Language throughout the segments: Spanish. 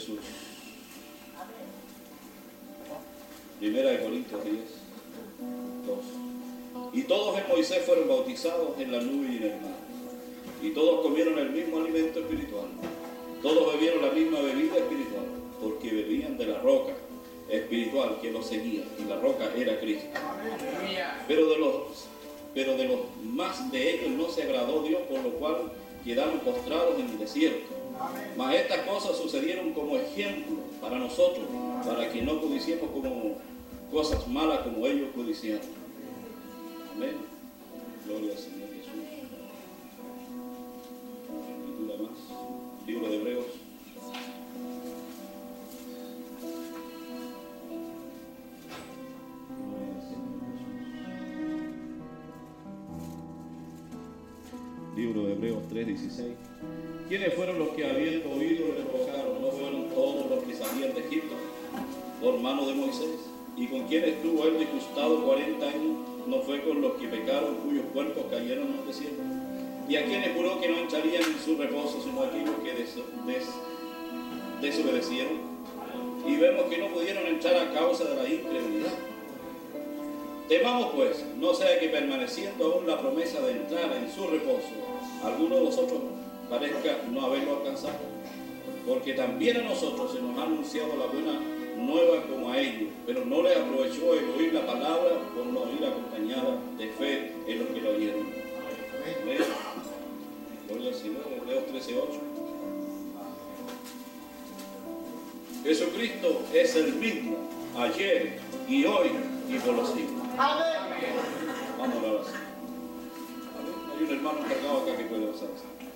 Jesús. Primera de Corintios 10, 2. Y todos en Moisés fueron bautizados en la nube y en el mar. Y todos comieron el mismo alimento espiritual. Todos bebieron la misma bebida espiritual, porque bebían de la roca espiritual que los seguía, y la roca era Cristo. Pero de los más de ellos no se agradó Dios, por lo cual quedaron postrados en el desierto. Mas estas cosas sucedieron como ejemplo para nosotros, para que no codiciemos como cosas malas como ellos codiciaron. Amén. Gloria al Señor Jesús. Escritura más. Libro de Hebreos. Libro de Hebreos 3:16. ¿Quiénes fueron los que habiendo oído le provocaron? ¿No fueron todos los que salían de Egipto por mano de Moisés? ¿Y con quién estuvo él disgustado 40 años? ¿No fue con los que pecaron, cuyos cuerpos cayeron en el desierto? ¿Y a quienes juró que no entrarían en su reposo, sino a aquellos que desobedecieron? Y vemos que no pudieron entrar a causa de la incredulidad. Temamos pues, no sea que permaneciendo aún la promesa de entrar en su reposo, alguno de vosotros parezca no haberlo alcanzado, porque también a nosotros se nos ha anunciado la buena nueva como a ellos, pero no les aprovechó el oír la palabra por no ir acompañada de fe en los que lo oyeron. Amén. Gloria al Señor. Hebreos 13:8. Jesucristo es el mismo ayer y hoy y por los siglos. Amén. Vamos a orar así. Hay un hermano encargado acá que puede pasar.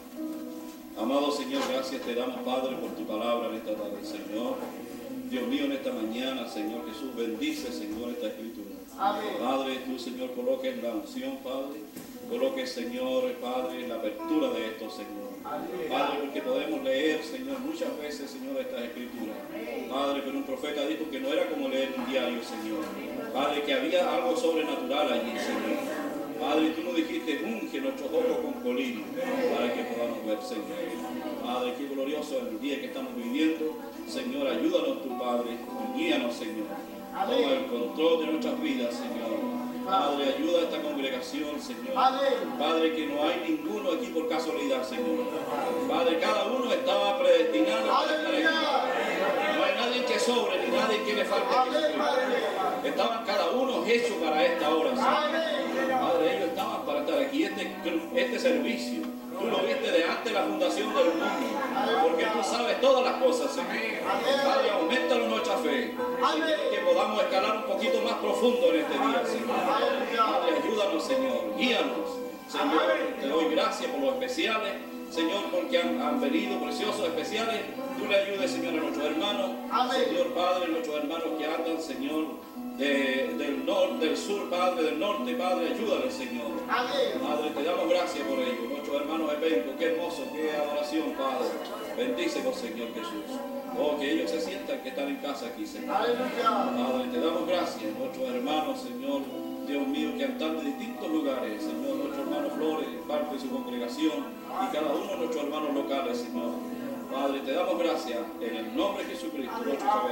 Amado Señor, gracias te damos, Padre, por tu palabra en esta tarde, Señor. Dios mío, en esta mañana, Señor Jesús, bendice, Señor, esta escritura. Amén. Padre, tú, Señor, coloques la unción, Padre. Coloques, Señor, Padre, la apertura de esto, Señor. Padre, porque podemos leer, Señor, muchas veces, Señor, estas escrituras. Padre, pero un profeta dijo que no era como leer un diario, Señor. Padre, que había algo sobrenatural allí, Señor. Padre, tú nos dijiste, unge nuestros ojos con colirio para que podamos ver, Señor. Padre, qué glorioso es el día que estamos viviendo. Señor, ayúdanos tu Padre, guíanos, Señor. Toma el control de nuestras vidas, Señor. Padre, ayuda a esta congregación, Señor. Padre, que no hay ninguno aquí por casualidad, Señor. Padre, cada uno estaba predestinado para estar aquí. No hay nadie que sobre ni nadie que le falte. Estaban cada uno hechos para esta hora, Señor. Padre, ellos estaban para estar aquí. Este servicio, tú lo viste de antes de la fundación del mundo, porque tú sabes todas las cosas, Señor. Padre, aumenta nuestra fe, Señor, que podamos escalar un poquito más profundo en este día, Señor. Padre, ayúdanos, Señor, guíanos, Señor. Te doy gracias por los especiales, Señor, porque han venido preciosos especiales. Tú le ayudes, Señor, a nuestros hermanos, Señor, Padre, nuestros hermanos que andan, Señor, del norte, del sur, Padre, del norte, Padre, ayúdale, Señor. Padre, te damos gracias por ello. Nuestros hermanos eventos, qué hermoso, qué adoración, Padre. Bendícelos, Señor Jesús. Oh, que ellos se sientan que están en casa aquí, Señor. Padre, te damos gracias. Nuestros hermanos, Señor, Dios mío, que están de distintos lugares, Señor. Nuestro hermano Flores, parte de su congregación, y cada uno de nuestros hermanos locales, Señor. Padre, te damos gracias en el nombre de Jesucristo, nuestro Salvador.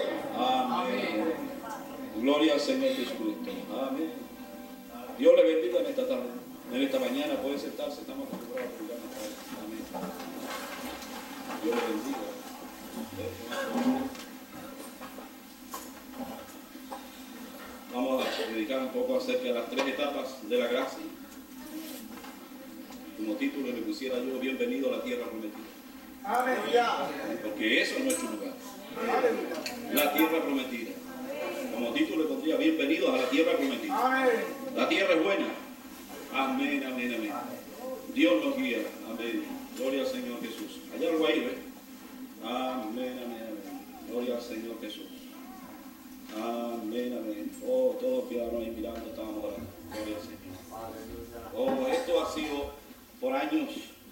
Amén. Gloria al Señor Jesucristo. Amén. Dios le bendiga en esta tarde, en esta mañana. Puede sentarse, estamos acostumbrados a predicar. Amén. Dios le bendiga. Vamos a dedicar un poco acerca de las 3 etapas de la gracia. Como título le pusiera yo, bienvenido a la tierra prometida. Porque eso es nuestro lugar. La tierra prometida. Como título le pondría, bienvenidos a la tierra prometida. La tierra es buena. Amén, amén, amén. Dios nos guía. Amén. Gloria al Señor Jesús. Hay algo ahí, ¿ves? Amén, amén, amén. Gloria al Señor Jesús. Amén, amén. Oh, todos quedaron ahí mirando, estábamos orando. Gloria al Señor. Oh, esto ha sido por años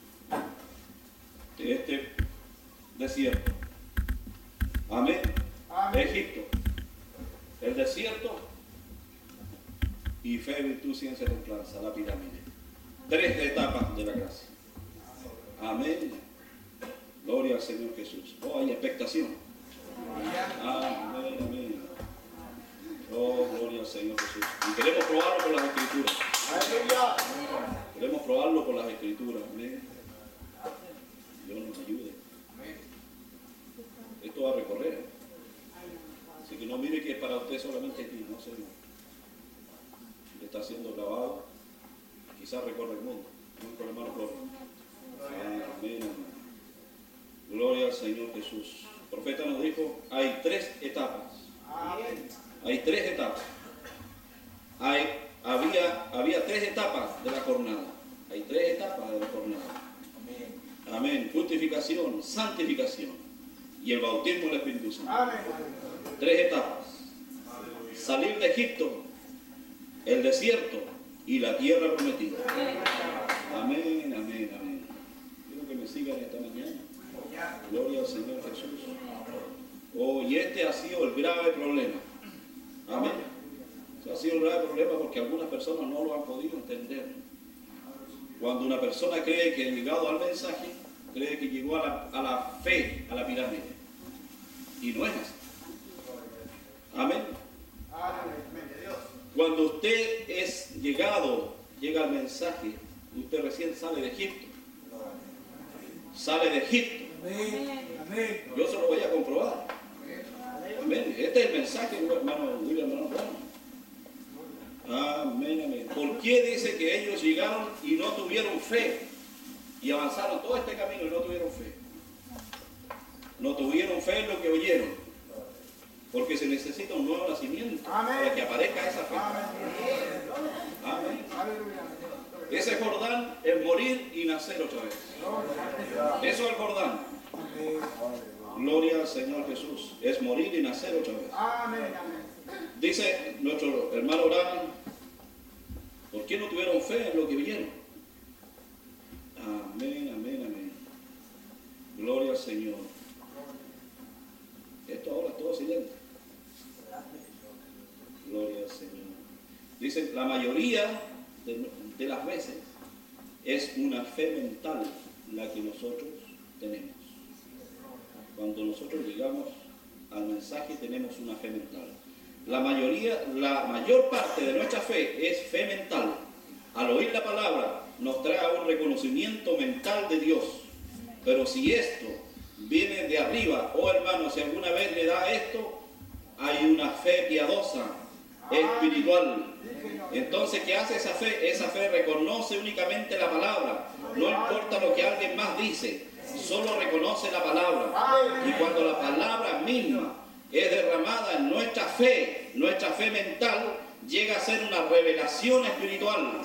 de este desierto. Amén. Egipto. El desierto y fe, virtud, ciencia, templanza, la pirámide. 3 etapas de la gracia. Amén. Gloria al Señor Jesús. Oh, hay expectación. Amén, amén. Oh, gloria al Señor Jesús. Y queremos probarlo con las Escrituras. Queremos probarlo con las Escrituras. Amén. Dios nos ayude. Esto va a recorrer. Así que no mire que es para usted solamente aquí. No, Señor. Está siendo grabado. Quizás recorre el mundo. Con el hermano Flor. Amén. Gloria al Señor Jesús. El profeta nos dijo, hay 3 etapas. Hay 3 etapas. Había 3 etapas de la jornada. Hay 3 etapas de la jornada. Amén. Justificación, santificación y el bautismo del Espíritu Santo. 3 etapas. Salir de Egipto, el desierto y la tierra prometida. Amén, amén, amén. Quiero que me sigan esta mañana. Gloria al Señor Jesús. Oh, y este ha sido el grave problema. Amén. Este ha sido el grave problema porque algunas personas no lo han podido entender. Cuando una persona cree que ha llegado al mensaje, cree que llegó a la fe, a la pirámide. Y no es así. Amén. Cuando usted llega al mensaje, usted recién sale de Egipto. Sale de Egipto. Yo se lo voy a comprobar. Amén. Este es el mensaje, hermano William, hermano Juan. Amén, amén. ¿Por qué dice que ellos llegaron y no tuvieron fe? Y avanzaron todo este camino y no tuvieron fe. No tuvieron fe en lo que oyeron. Porque se necesita un nuevo nacimiento para que aparezca esa fe. Amén. Ese Jordán es morir y nacer otra vez. Eso es el Jordán. Gloria al Señor Jesús. Es morir y nacer otra vez. Dice nuestro hermano Branham, ¿por qué no tuvieron fe en lo que vieron? Amén, amén, amén. Gloria al Señor. Esto ahora es todo silente. Gloria al Señor. Dice, la mayoría de las veces es una fe mental la que nosotros tenemos. Cuando nosotros llegamos al mensaje tenemos una fe mental. La mayor parte de nuestra fe es fe mental. Al oír la palabra nos trae un reconocimiento mental de Dios. Pero si esto viene de arriba, oh hermano, si alguna vez le da esto, hay una fe piadosa, espiritual. Entonces, ¿qué hace esa fe? Esa fe reconoce únicamente la palabra. No importa lo que alguien más dice, solo reconoce la palabra. Y cuando la palabra misma es derramada en nuestra fe mental, llega a ser una revelación espiritual.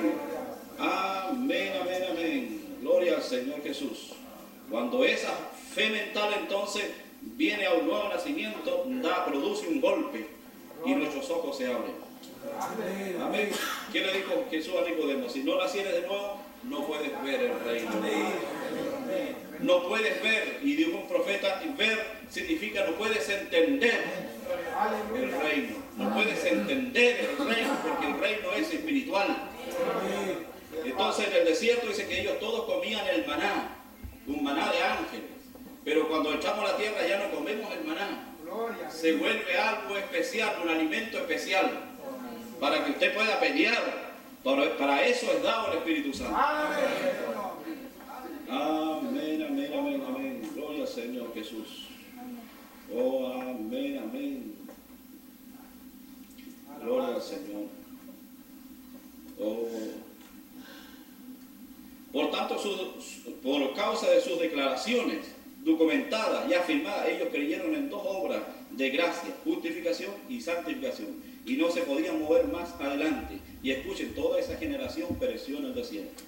Amén, amén, amén. Gloria al Señor Jesús. Cuando esa fe mental entonces viene a un nuevo nacimiento, produce un golpe y nuestros ojos se abren. Amén. ¿Qué le dijo Jesús a Nicodemo? Si no nacieres de nuevo, no puedes ver el reino. No puedes ver, y dijo un profeta, ver significa no puedes entender el reino. No puedes entender el reino porque el reino es espiritual. Entonces en el desierto dice que ellos todos comían el maná, un maná de ángeles. Pero cuando echamos la tierra ya no comemos el maná. Se vuelve algo especial, un alimento especial, para que usted pueda pelear. Para eso es dado el Espíritu Santo. Amén, amén, amén, amén. Gloria al Señor Jesús. Oh, amén, amén. Gloria al Señor. Oh. Por tanto, por causa de sus declaraciones documentadas y afirmadas, ellos creyeron en 2 obras de gracia, justificación y santificación, y no se podían mover más adelante. Y escuchen, toda esa generación pereció en el desierto.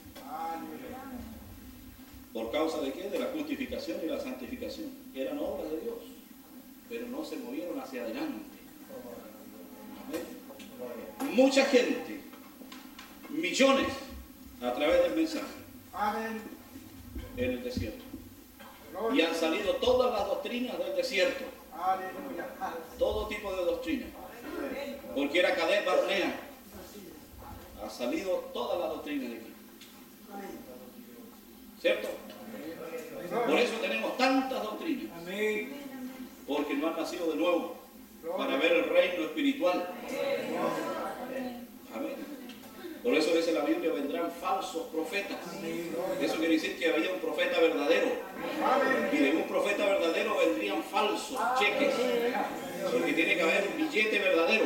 ¿Por causa de qué? De la justificación y la santificación. Eran obras de Dios, pero no se movieron hacia adelante. Amén. Mucha gente, millones, a través del mensaje, en el desierto. Y han salido todas las doctrinas del desierto. Todo tipo de doctrinas. Porque era Cades Barnea. Ha salido todas las doctrinas de aquí. ¿Cierto? Por eso tenemos tantas doctrinas. Porque no han nacido de nuevo para ver el reino espiritual. Amén. Por eso dice la Biblia, vendrán falsos profetas. Eso quiere decir que había un profeta verdadero. Y de un profeta verdadero vendrían falsos cheques. Porque tiene que haber un billete verdadero.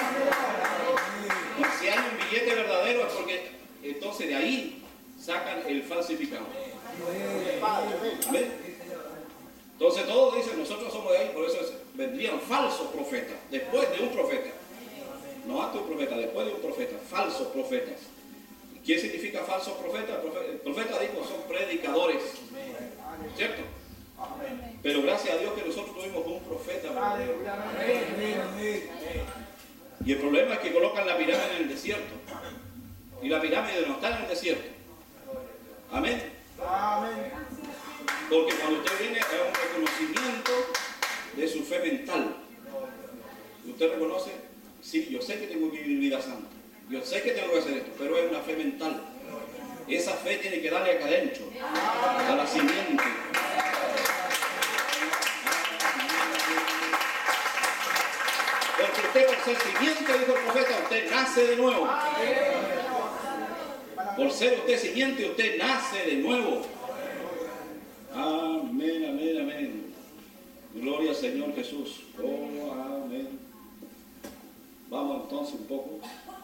Y si hay un billete verdadero es porque entonces de ahí sacan el falsificado. ¿Amén? Entonces todos dicen, nosotros somos de ahí, por eso vendrían falsos profetas, después de un profeta. No antes de un profeta, después de un profeta, falsos profetas. ¿Qué significa falsos profetas? El profeta dijo, son predicadores. ¿Cierto? Pero gracias a Dios que nosotros tuvimos un profeta verdadero. Y el problema es que colocan la pirámide en el desierto. Y la pirámide no está en el desierto. Amén. Porque cuando usted viene a un reconocimiento de su fe mental, usted reconoce, sí, yo sé que tengo que vivir vida santa, yo sé que tengo que hacer esto, pero es una fe mental. Esa fe tiene que darle acá adentro, a la simiente. Porque usted por ser simiente, dijo el profeta, usted nace de nuevo. Por ser usted simiente, usted nace de nuevo. Amén, amén, amén. Gloria al Señor Jesús. Oh, amén. Vamos entonces un poco.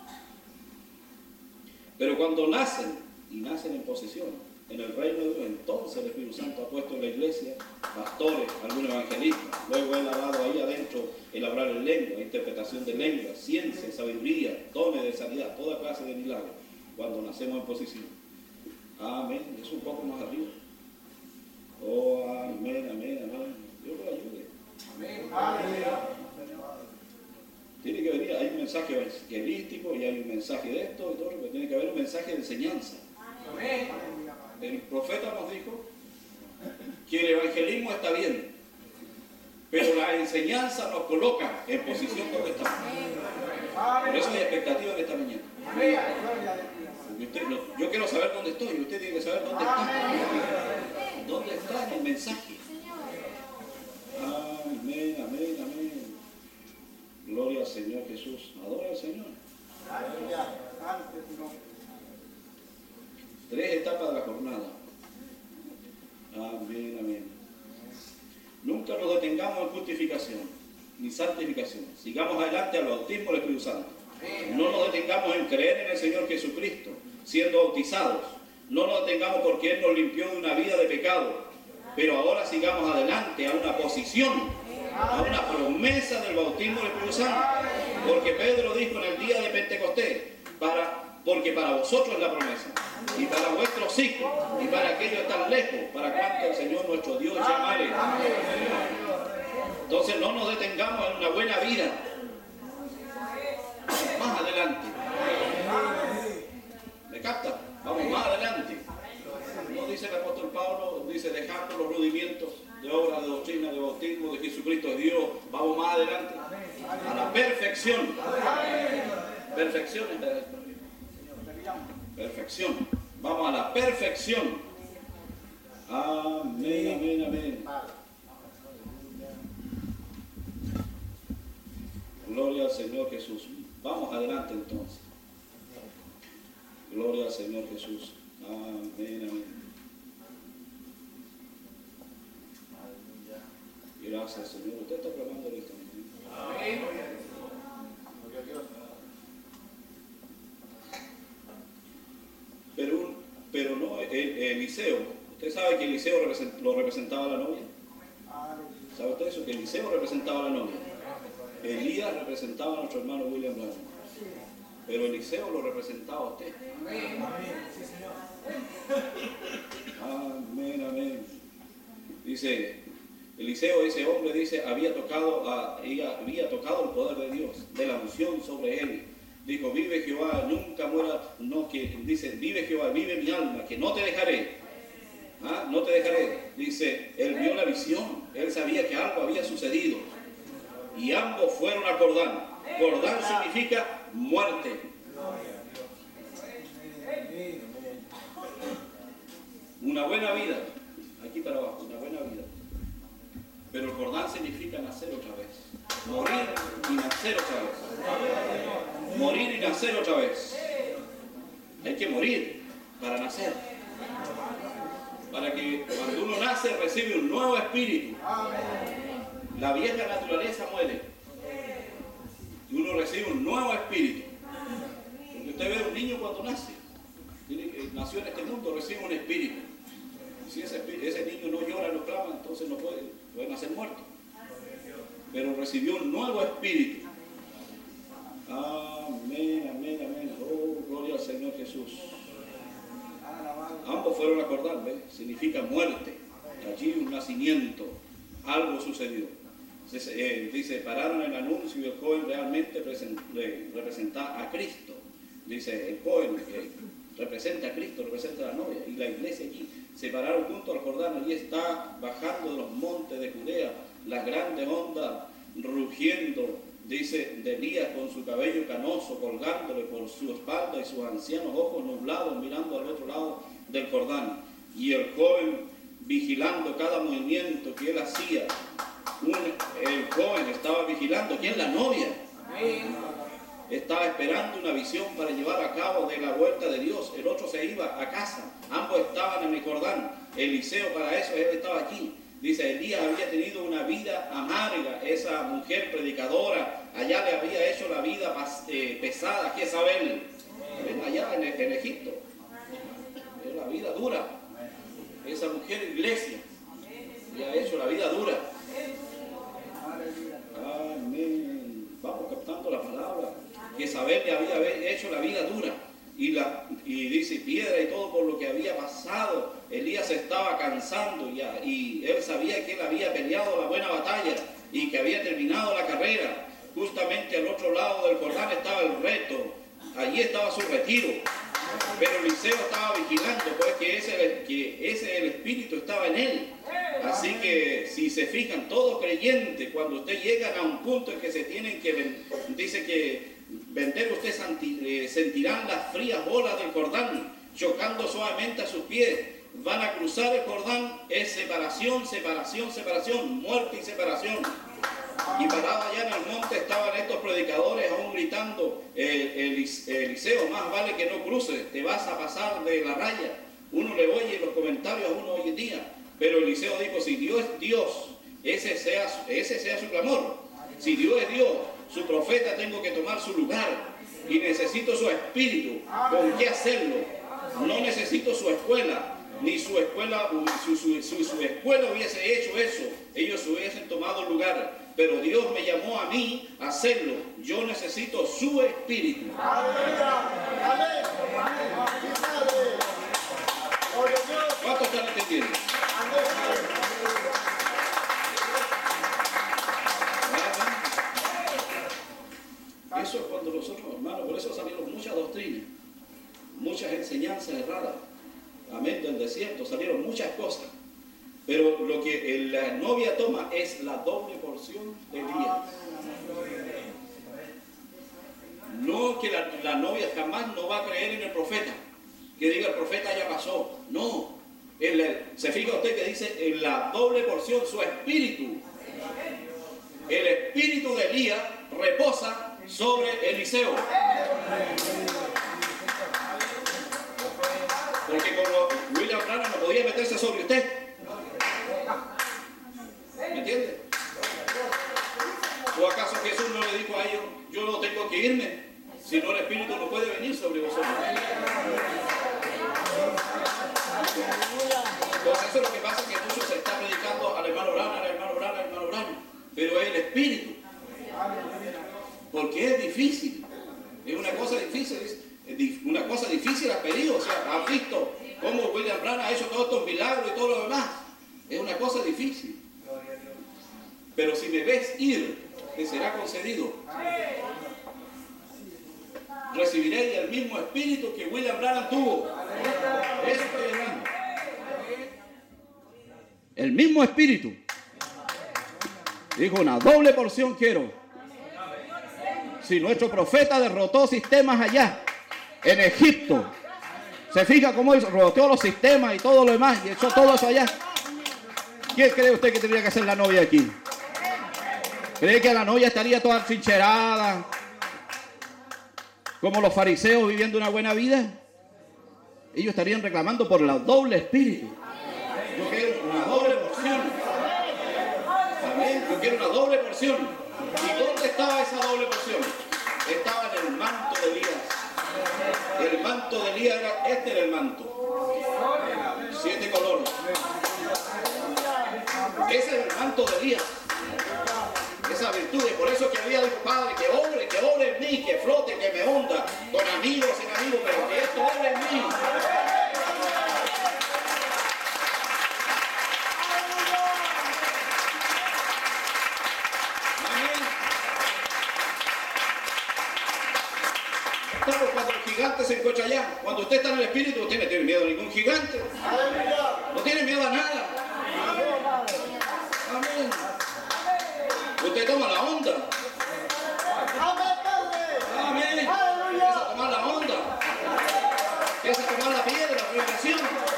Pero cuando nacen, y nacen en posesión, en el reino de Dios, entonces el Espíritu Santo ha puesto en la iglesia pastores, algunos evangelistas. Luego Él ha dado ahí adentro el hablar en lengua, interpretación de lengua, ciencia, sabiduría, dones de sanidad, toda clase de milagros, cuando nacemos en posesión. Amén. Es un poco más arriba. Oh, amén, amén, amén. Dios lo ayude. Amén. Tiene que venir, hay un mensaje evangelístico y hay un mensaje de esto y todo, pero tiene que haber un mensaje de enseñanza. Amén. El profeta nos dijo que el evangelismo está bien, pero la enseñanza nos coloca en posición donde estamos. Por eso hay expectativa en esta mañana. Yo quiero saber dónde estoy, usted tiene que saber dónde está. ¿Dónde está en el mensaje? Amén, amén, amén. Gloria al Señor Jesús. Adora al Señor. 3 etapas de la jornada. Amén, amén. Nunca nos detengamos en justificación ni santificación. Sigamos adelante al bautismo del Espíritu Santo. No nos detengamos en creer en el Señor Jesucristo, siendo bautizados. No nos detengamos porque Él nos limpió de una vida de pecado. Pero ahora sigamos adelante a una posición, a una promesa del bautismo del Espíritu Santo. Porque Pedro dijo en el día de Pentecostés, porque para vosotros es la promesa, y para vuestros hijos, y para aquellos que están lejos, para cuanto el Señor nuestro Dios llamare. Entonces no nos detengamos en una buena vida. Más adelante. ¿Me capta? Vamos más adelante. No dice el apóstol Pablo, dice dejando los rudimentos de obras de doctrina, de bautismo, de Jesucristo es Dios. Vamos más adelante. A la perfección. Perfección es la perfección. Vamos a la perfección. Amén, amén, amén. Gloria al Señor Jesús. Vamos adelante entonces. Gloria al Señor Jesús. Amén, amén. Gracias, Señor. Usted está clamando en esta mañana. Amén. Pero no, Eliseo. Usted sabe que Eliseo lo representaba a la novia. ¿Sabe usted eso? Que Eliseo representaba a la novia. Elías representaba a nuestro hermano William Branham. Pero Eliseo lo representaba a usted. Amén. Amén, amén. Dice, Eliseo, ese hombre, dice, había tocado el poder de Dios, de la unción sobre él. Dijo, vive Jehová, nunca muera, no, que dice, vive Jehová, vive mi alma, que no te dejaré. No te dejaré. Dice, él vio la visión, él sabía que algo había sucedido. Y ambos fueron a Jordán. Jordán significa muerte. Una buena vida, aquí para abajo, una buena vida. Pero el Jordán significa nacer otra vez. Morir y nacer otra vez. Morir y nacer otra vez. Hay que morir para nacer. Para que cuando uno nace recibe un nuevo espíritu. La vieja naturaleza muere. Y uno recibe un nuevo espíritu. Porque usted ve a un niño cuando nace. Nació en este mundo, recibe un espíritu. Si ese niño no llora, no clama, entonces no puede nacer muerto. Pero recibió un nuevo espíritu. Amén, amén, amén. Oh, gloria al Señor Jesús. Ambos fueron a Jordán, ¿ves? Significa muerte. Allí un nacimiento. Algo sucedió. Dice, pararon el anuncio y el joven realmente representa a Cristo. Dice, el joven representa a Cristo, representa a la novia. Y la iglesia allí se pararon junto al Jordán. Allí está bajando de los montes de Judea las grandes ondas rugiendo. Dice, de Elías con su cabello canoso colgándole por su espalda y sus ancianos ojos nublados mirando al otro lado del Jordán. Y el joven vigilando cada movimiento que él hacía. El joven estaba vigilando. ¿Quién? La novia. Estaba esperando una visión para llevar a cabo de la vuelta de Dios. El otro se iba a casa. Ambos estaban en el Jordán. Eliseo para eso, él estaba allí. Dice, Elías había tenido una vida amarga. Esa mujer predicadora allá le había hecho la vida pesada. Jezabel, allá en Egipto. Es la vida dura. Esa mujer iglesia le ha hecho la vida dura. Amén. Vamos captando la palabra. Jezabel le había hecho la vida dura. Y dice, piedra y todo por lo que había pasado. Elías se estaba cansando y él sabía que él había peleado la buena batalla y que había terminado la carrera. Justamente al otro lado del Jordán estaba el reto. Allí estaba su retiro. Pero Eliseo estaba vigilando, pues que ese el espíritu estaba en él. Así que si se fijan, todos creyentes, cuando usted llega a un punto en que se tienen que, dice que vender, usted sentirán las frías olas del Jordán chocando suavemente a sus pies. Van a cruzar el Jordán, es separación, separación, separación, muerte y separación. Y parado allá en el monte estaban estos predicadores aún gritando, Eliseo, más vale que no cruces, te vas a pasar de la raya. Uno le oye los comentarios a uno hoy en día, pero Eliseo dijo, si Dios es Dios, ese sea su clamor. Si Dios es Dios, su profeta tengo que tomar su lugar y necesito su espíritu. ¿Con qué hacerlo? No necesito su escuela, ni su escuela, su escuela hubiese hecho eso, ellos hubiesen tomado lugar. Pero Dios me llamó a mí a hacerlo. Yo necesito su espíritu. ¿Cuántos están entendiendo? Eso es cuando nosotros, hermanos, por eso salieron muchas doctrinas, muchas enseñanzas erradas. Amén, del desierto salieron muchas cosas. Pero lo que la novia toma es la doble porción de Elías. No que la novia jamás no va a creer en el profeta. Que diga el profeta ya pasó. No. Se fija usted que dice en la doble porción su espíritu. El espíritu de Elías reposa sobre Eliseo. Porque como William Branham no podía meterse sobre usted. ¿Me entiende? ¿O acaso Jesús no le dijo a ellos, yo no tengo que irme, si no el Espíritu no puede venir sobre vosotros? Entonces eso es lo que pasa, que muchos se están predicando al hermano Branham, al hermano Branham, al hermano Branham, pero es el Espíritu. Porque es difícil, es una cosa difícil, has pedido, o sea, has visto cómo William Branham ha hecho todos estos milagros y todo lo demás. Es una cosa difícil. Pero si me ves ir, te será concedido. Recibiréis el mismo espíritu que William Branham tuvo. Eso estoy hablando. El mismo espíritu. Dijo, una doble porción quiero. Si nuestro profeta derrotó sistemas allá, en Egipto, se fija cómo él rodeó los sistemas y todo lo demás, y echó todo eso allá. ¿Quién cree usted que tendría que ser la novia aquí? ¿Cree que la novia estaría toda trincherada, como los fariseos viviendo una buena vida? Ellos estarían reclamando por el doble espíritu. Yo quiero una doble porción. Amén. Yo quiero una doble porción. ¿Y dónde estaba esa doble porción? Estaba en el manto de Elías. El manto de Elías era, este era el manto. 7 colores. Ese era el manto de Elías. Esa virtud, y por eso que había dicho, Padre, que obre en mí, que flote, que me hunda, con amigos, sin amigos, pero que esto obre en mí. Amén. Claro, cuando el gigante se encuentra allá, cuando usted está en el espíritu, usted no tiene miedo a ningún gigante. No tiene miedo a nada. Amén. Usted toma la onda. Amén. Empieza a tomar la onda. Empieza a tomar la piedra, la revelación.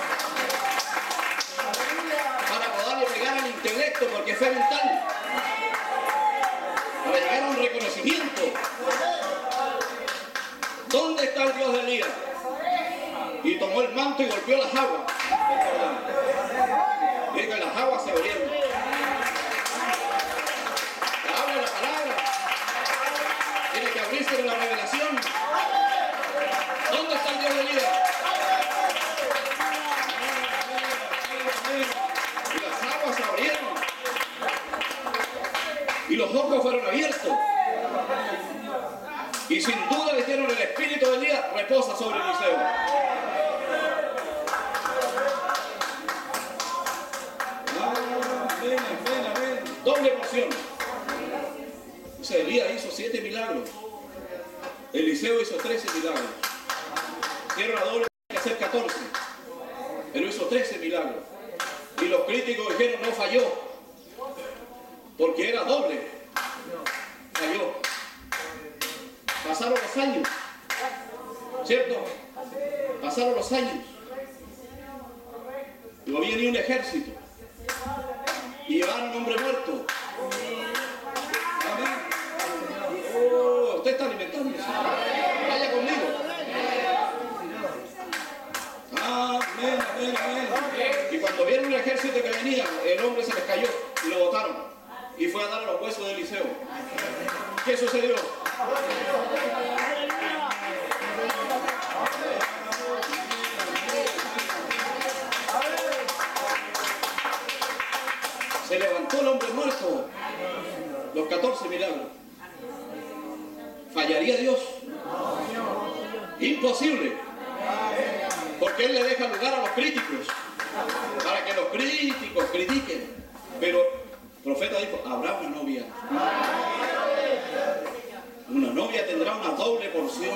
Para poderle pegar al intelecto, porque es fe mental. Para llegar a un reconocimiento. ¿Dónde está el Dios de Elías? Y tomó el manto y golpeó las aguas. Y que las aguas se abrieron. La palabra tiene que abrirse en la revelación. ¿Dónde está el Dios de Elías? Y las aguas se abrieron y los ojos fueron abiertos, y sin duda dijeron: el espíritu de Elías reposa sobre Eliseo. Amén. Doble porción. O sea, Elías hizo 7 milagros. Eliseo hizo 13 milagros. Quiero la doble, hay que hacer 14. Pero hizo 13 milagros. Y los críticos dijeron: no falló. Porque era doble. Falló. Pasaron los años. ¿Cierto? Pasaron los años. Y había ni un ejército. Y llevaron a un hombre muerto. Usted está alimentándose. Vaya conmigo. Amén. Y cuando vieron el ejército que venía, el hombre se les cayó y lo botaron. Y fue a dar a los huesos de Eliseo. ¿Qué sucedió? Se levantó el hombre muerto. Los 14 milagros. ¿Fallaría Dios? Imposible. Porque Él le deja lugar a los críticos, para que los críticos critiquen. Pero el profeta dijo: habrá una novia. Una novia tendrá una doble porción.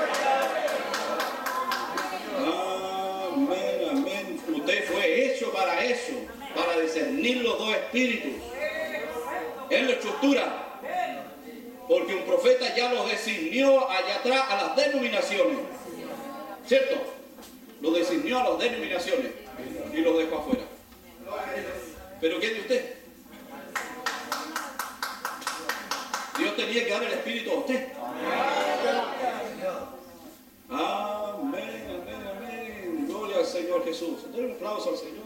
Amén. Usted fue hecho para eso, para discernir los dos espíritus. Él lo estructura. Porque un profeta ya los designió allá atrás a las denominaciones. ¿Cierto? Los designió a las denominaciones y los dejó afuera. ¿Pero qué es de usted? Dios tenía que dar el espíritu a usted. Amén. Gloria al Señor Jesús. Denle un aplauso al Señor.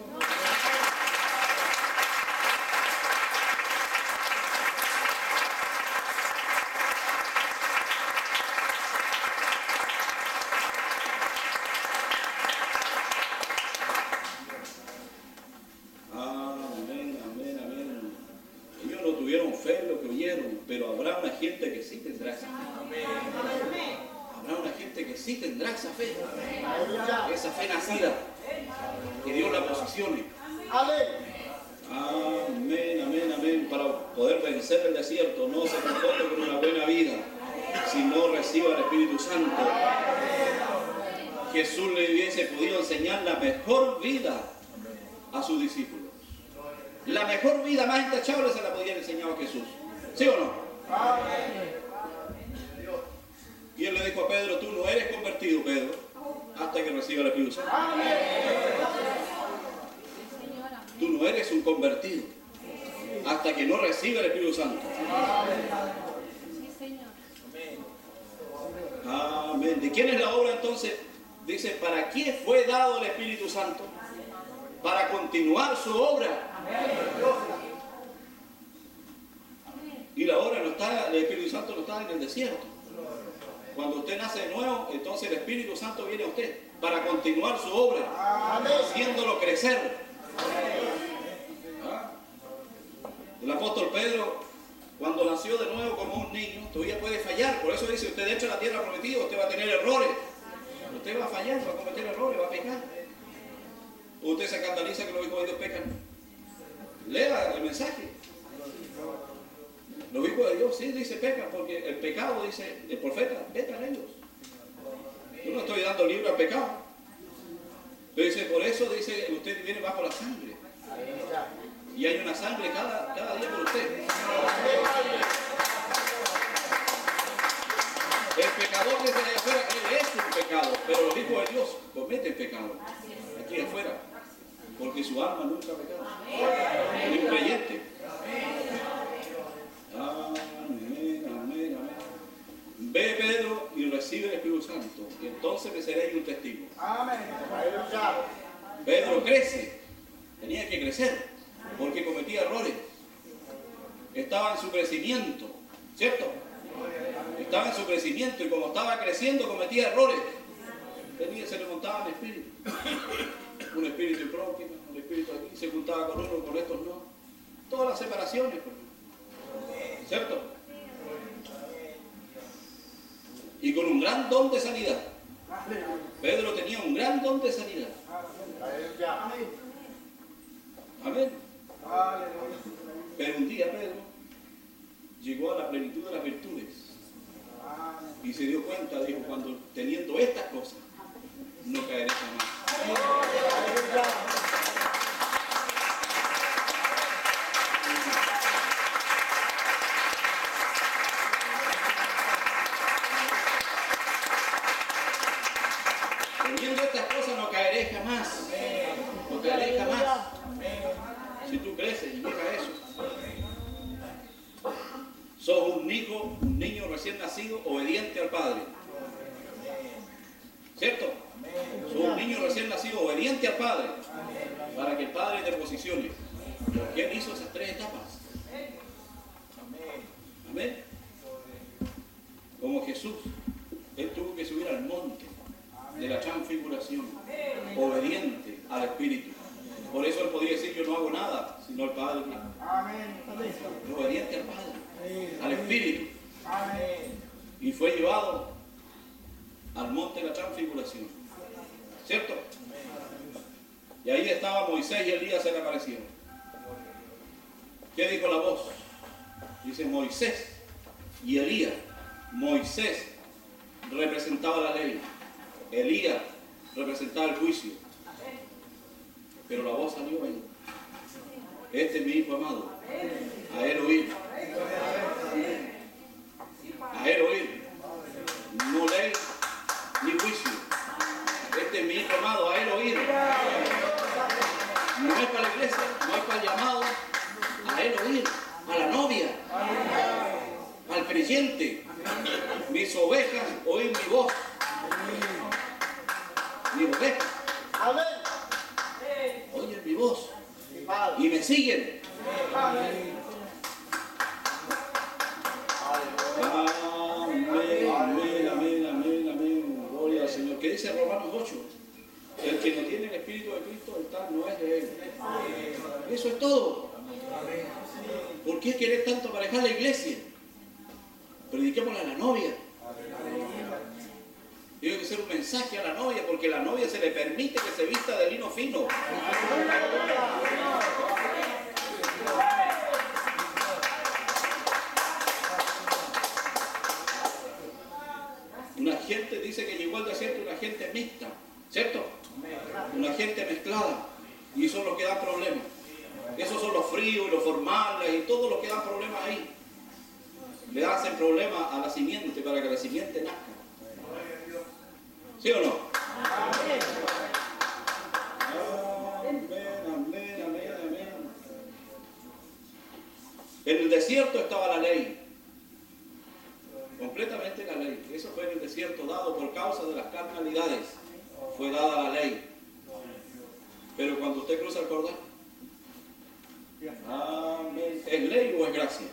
Pero habrá una gente que sí tendrá esa fe. Habrá una gente que sí tendrá esa fe. Esa fe nacida. Que Dios la posicione. Amén. Para poder vencer el desierto, no se comporte con una buena vida, sino reciba el Espíritu Santo. Jesús le hubiese podido enseñar la mejor vida a sus discípulos. La mejor vida más intachable se la podía enseñar a Jesús. ¿Sí o no? Y Él le dijo a Pedro: tú no eres convertido, Pedro, hasta que reciba el Espíritu Santo. Tú no no eres un convertido hasta que no reciba el Espíritu Santo. Amén. ¿De quién es la obra entonces? Dice, ¿para qué fue dado el Espíritu Santo? Para continuar su obra. Y la obra no está, el Espíritu Santo no está en el desierto. Cuando usted nace de nuevo, entonces el Espíritu Santo viene a usted para continuar su obra, haciéndolo crecer. ¿Ah? El apóstol Pedro, cuando nació de nuevo como un niño, todavía puede fallar. Por eso dice, usted entra a la tierra prometida, usted va a tener errores. Usted va a fallar, va a cometer errores, va a pecar. Usted se escandaliza que los hijos de Dios pecan. Lea el mensaje. Los hijos de Dios sí dice pecan, porque el pecado, dice el profeta, pecan ellos. Yo no estoy dando libre al pecado. Pero dice, por eso dice, usted viene bajo la sangre. Y hay una sangre cada día por usted. El pecador que está allá afuera, él es un pecado, pero los hijos de Dios cometen pecado aquí afuera, porque su alma nunca ha pecado. Es un creyente. Amén, amén, amén. Ve Pedro y recibe el Espíritu Santo, y entonces me seréis un testigo. Amén. Pedro crece, tenía que crecer, porque cometía errores. Estaba en su crecimiento, ¿cierto? Estaba en su crecimiento y como estaba creciendo cometía errores. Se le montaba el espíritu. Un espíritu próximo, un espíritu aquí, se juntaba con uno, con estos no. Todas las separaciones, ¿cierto? Y con un gran don de sanidad. Pedro tenía un gran don de sanidad. Amén. Pero un día Pedro llegó a la plenitud de las virtudes y se dio cuenta, dijo, cuando teniendo estas cosas, no caeré jamás. Teniendo estas cosas no caeré jamás. No caeré jamás. Si tú creces y llegas a eso. Sos un niño recién nacido, obediente al Padre. ¿Cierto? Sos un niño recién nacido, obediente al Padre. Para que el Padre te posicione. Porque Él hizo esas tres etapas. Amén. Como Jesús, Él tuvo que subir al monte de la transfiguración, obediente al Espíritu. Por eso Él podía decir, yo no hago nada, sino el Padre. Obediente al Padre, al Espíritu. Y fue llevado al monte de la transfiguración. ¿Cierto? Y ahí estaba Moisés y Elías se le aparecieron. ¿Qué dijo la voz? Dice Moisés y Elías. Moisés representaba la ley. Elías representaba el juicio. Pero la voz salió ahí. Este es mi hijo amado. A él oír. A él oír. No ley ni juicio. Este es mi hijo amado. A él oír. No es para la iglesia. No es para el llamado. A él oír. A la novia. Al creyente. Mis ovejas oír mi voz. Mis ovejas oyen mi voz y me siguen. Amén, amén, amén, amén, amén. Gloria al Señor. ¿Qué dice Romanos 8? El que no tiene el Espíritu de Cristo, el tal no es de Él. Eso es todo. ¿Por qué querer tanto aparejar la iglesia? Prediquémosle a la novia. Tiene que ser un mensaje a la novia, porque a la novia se le permite que se vista de lino fino. Una gente dice que llegó al desierto una gente mixta, ¿cierto? Una gente mezclada. Y eso es lo que da problemas. Esos son los fríos y los formales y todo lo que da problemas ahí. Le hacen problemas a la simiente para que la simiente nazca. ¿Sí o no? Amén, amén, amén, amén. En el desierto estaba la ley. Completamente la ley. Eso fue en el desierto dado por causa de las carnalidades. Fue dada la ley. Pero cuando usted cruza el Jordán, amén. ¿Es ley o es gracia?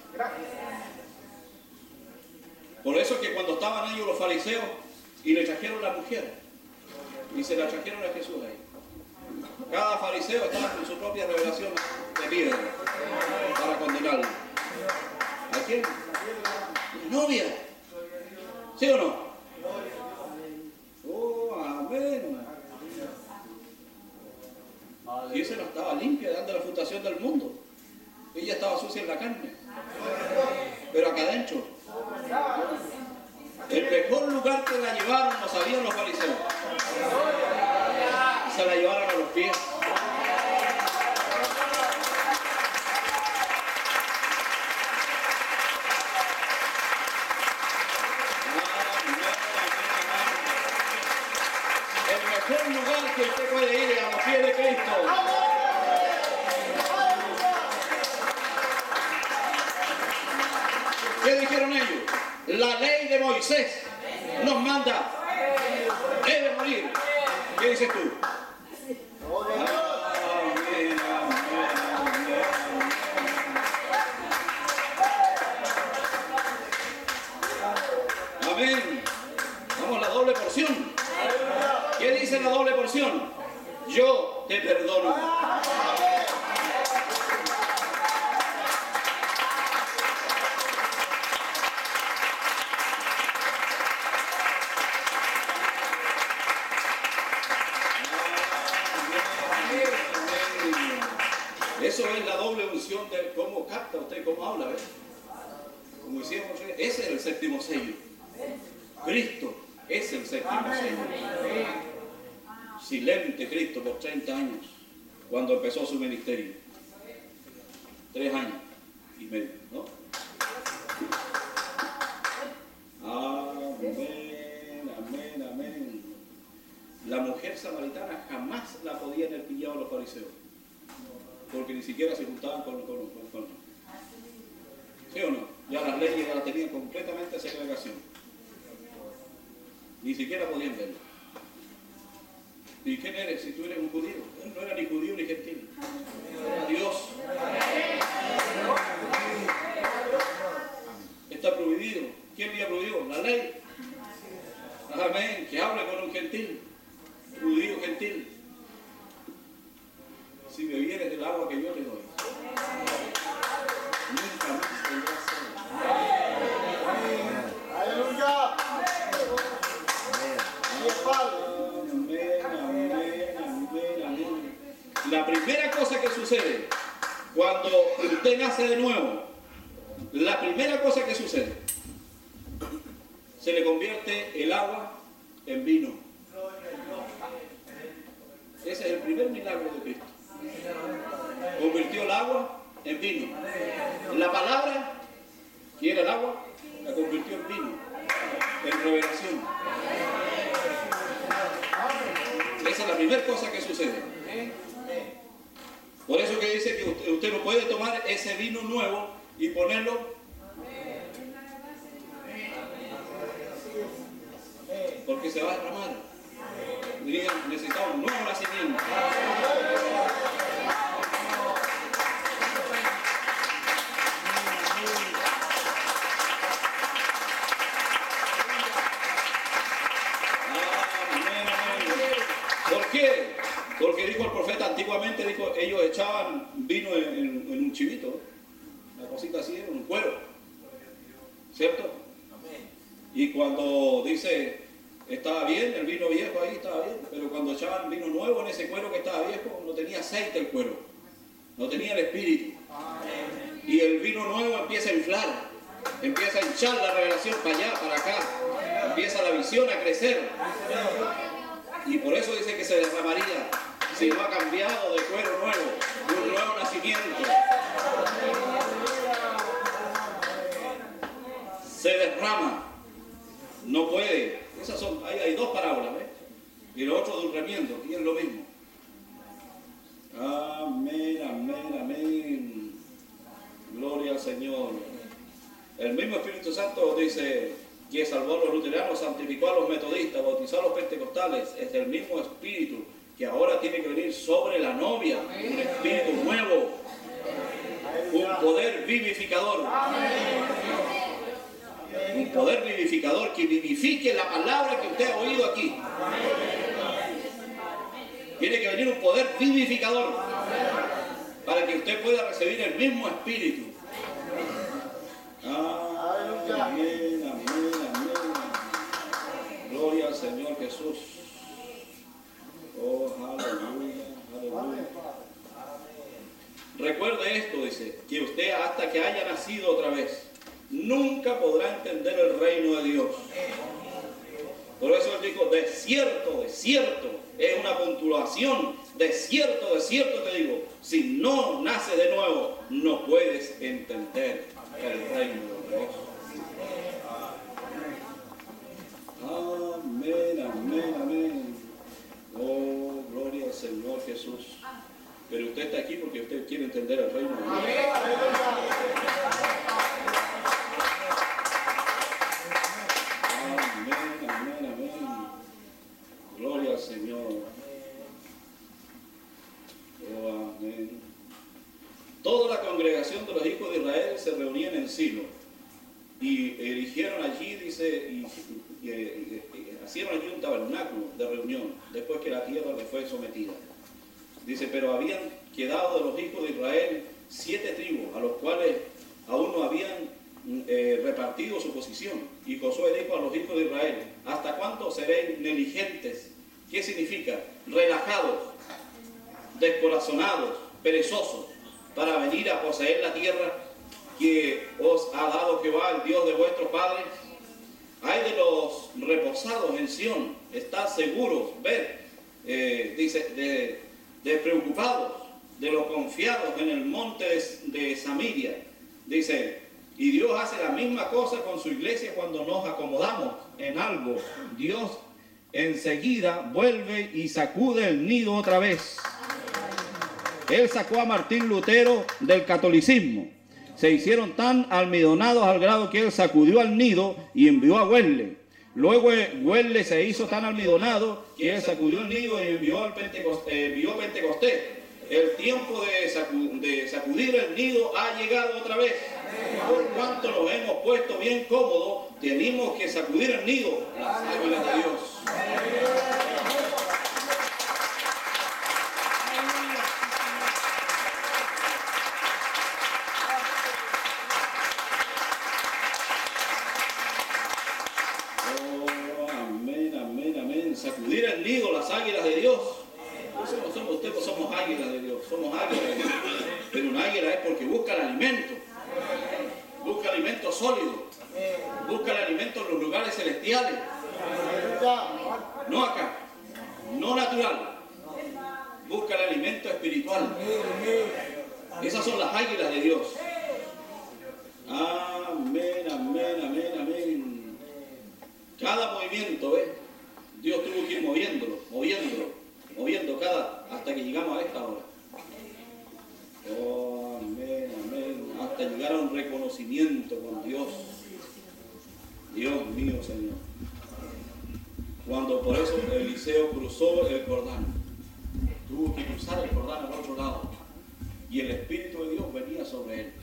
Por eso es que cuando estaban ellos los fariseos y le trajeron la mujer y se la trajeron a Jesús ahí. Cada fariseo estaba con su propia revelación de piedra para condenarlo. ¿A quién? La novia. ¿Sí o no? Oh, amén. Y esa no estaba limpia de la fundación del mundo. Ella estaba sucia en la carne. Pero acá adentro, el mejor lugar que la llevaron lo sabían los fariseos. Se la llevaron a los pies. El mejor lugar que usted puede ir es a los pies de Cristo. ¿Qué dijeron ellos? La ley de Moisés nos manda, debe morir. ¿Qué dices tú? Amén. Vamos a la doble porción. ¿Qué dice la doble porción? Yo te perdono. Eso es la doble unción de cómo capta usted, cómo habla, ¿ves? Como hicimos, ese es el séptimo sello. Cristo es el séptimo sello. Silente Cristo por 30 años, cuando empezó su ministerio. 3 años y medio, ¿no? Amén, amén, amén. La mujer samaritana jamás la podían haber pillado los fariseos, porque ni siquiera se juntaban con ¿sí o no? Ya las leyes ya las tenían completamente segregación. Ni siquiera podían verlo. ¿Y quién eres si tú eres un judío? Él no era ni judío ni gentil. Era Dios. Está prohibido. ¿Quién le prohibió? La ley. Amén. Que hable con un gentil. Judío gentil. Si bebieres del agua que yo te doy, nunca más tendrás sed. ¡Aleluya! La primera cosa que sucede cuando usted nace de nuevo, la primera cosa que sucede, se le convierte el agua en vino. Ese es el primer milagro de Cristo. Convirtió el agua en vino. La palabra, que era el agua, la convirtió en vino, en revelación. Esa es la primera cosa que sucede. Por eso que dice que usted no puede tomar ese vino nuevo y ponerlo, porque se va a derramar. Necesitamos un nuevo nacimiento. ¿Por qué? Porque dijo el profeta antiguamente, dijo, ellos echaban vino en un chivito, una cosita así, en un cuero, ¿cierto? Y cuando dice, estaba bien, el vino viejo ahí estaba bien, pero cuando echaban vino nuevo en ese cuero que estaba viejo, no tenía aceite el cuero, no tenía el espíritu. Y el vino nuevo empieza a inflar, empieza a hinchar la revelación para allá, para acá, empieza la visión a crecer. Y por eso dice que se derramaría, si no ha cambiado de cuero nuevo, de un nuevo nacimiento. Se derrama, no puede. Esas son, hay dos parábolas, ¿ves? Y lo otro de un remiendo, y es lo mismo. Amén, amén, amén. Gloria al Señor. El mismo Espíritu Santo dice que salvó a los luteranos, santificó a los metodistas, bautizó a los pentecostales. Es el mismo Espíritu que ahora tiene que venir sobre la novia. Un Espíritu nuevo. Un poder vivificador. Un poder vivificador que vivifique la palabra que usted ha oído aquí. Tiene que venir un poder vivificador para que usted pueda recibir el mismo Espíritu. Amén, amén, amén. Gloria al Señor Jesús. Oh, aleluya, aleluya. Recuerde esto, dice, que usted hasta que haya nacido otra vez, nunca podrá entender el reino de Dios. Por eso él dijo, de cierto, es una puntuación, de cierto te digo, si no naces de nuevo, no puedes entender el reino de Dios. Amén, amén, amén. Oh, gloria al Señor Jesús. Pero usted está aquí porque usted quiere entender el reino de Dios. Amén, amén, amén. Gloria al Señor. Oh, amén. Toda la congregación de los hijos de Israel se reunían en Silo y erigieron allí, dice, y hicieron allí un tabernáculo de reunión después que la tierra le fue sometida. Dice, pero habían quedado de los hijos de Israel 7 tribus, a los cuales aún no habían repartido su posición. Y Josué dijo a los hijos de Israel, ¿hasta cuánto seréis negligentes? ¿Qué significa? Relajados, descorazonados, perezosos, para venir a poseer la tierra que os ha dado Jehová, el Dios de vuestros padres. Hay de los reposados en Sión, estad seguros, dice, despreocupados, de los confiados en el monte de Samaria. Dice, y Dios hace la misma cosa con su iglesia cuando nos acomodamos en algo. Dios enseguida vuelve y sacude el nido otra vez. Él sacó a Martín Lutero del catolicismo. Se hicieron tan almidonados al grado que él sacudió al nido y envió a Wesley. Luego Wesley se hizo tan almidonado que él sacudió el nido y envió Pentecostés. El tiempo de sacudir el nido ha llegado otra vez. Por cuanto nos hemos puesto bien cómodos, tenemos que sacudir el nido, las águilas de Dios. Sacudir el nido, las águilas de Dios. Ustedes no somos águilas de Dios, somos águilas de Dios. Pero un águila es porque busca el alimento, busca alimento sólido, busca el alimento en los lugares celestiales, no acá, no natural, busca el alimento espiritual. Esas son las águilas de Dios. Amén, amén, amén, amén. Cada movimiento, Dios tuvo que ir moviendo hasta que llegamos a esta hora. Oh, amén, amén. Hasta llegar a un reconocimiento con Dios. Dios mío, Señor. Cuando por eso Eliseo cruzó el Jordán. Tuvo que cruzar el Jordán al otro lado. Y el Espíritu de Dios venía sobre él.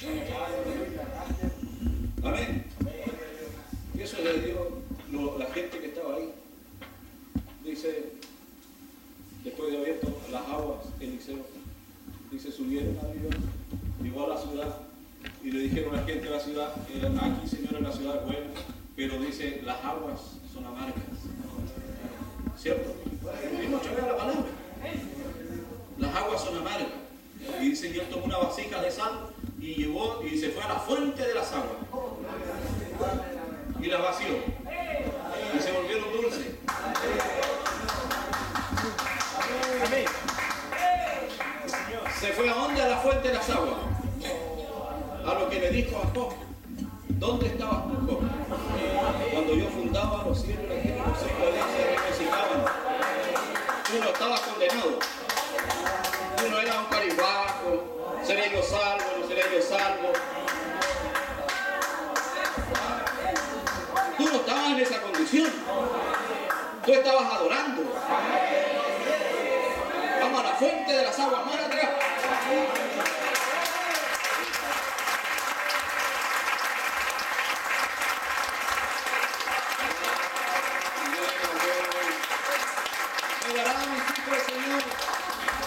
Amén. Y eso le dio la gente que estaba ahí. Dice, después de abierto las aguas, Eliseo, dice, subieron a Dios, llegó a la ciudad y le dijeron a la gente de la ciudad, aquí, Señor, en la ciudad buena, pero dice, las aguas son amargas. ¿Cierto? Y mucho ver la palabra. Las aguas son amargas. Y dice, y él tomó una vasija de sal y llevó y se fue a la fuente de las aguas. Y las vació. Y se volvieron dulces. Amén. Se fue a dónde? A la fuente de las aguas. A lo que le dijo a Jacob. ¿Dónde estabas tú, Jacob? Cuando yo fundaba los cielos y la tierra, los hijos de Dios se regocijaban. Tú no estabas condenado. Tú no eras un caribajo. ¿Seré yo salvo? ¿No seré yo salvo?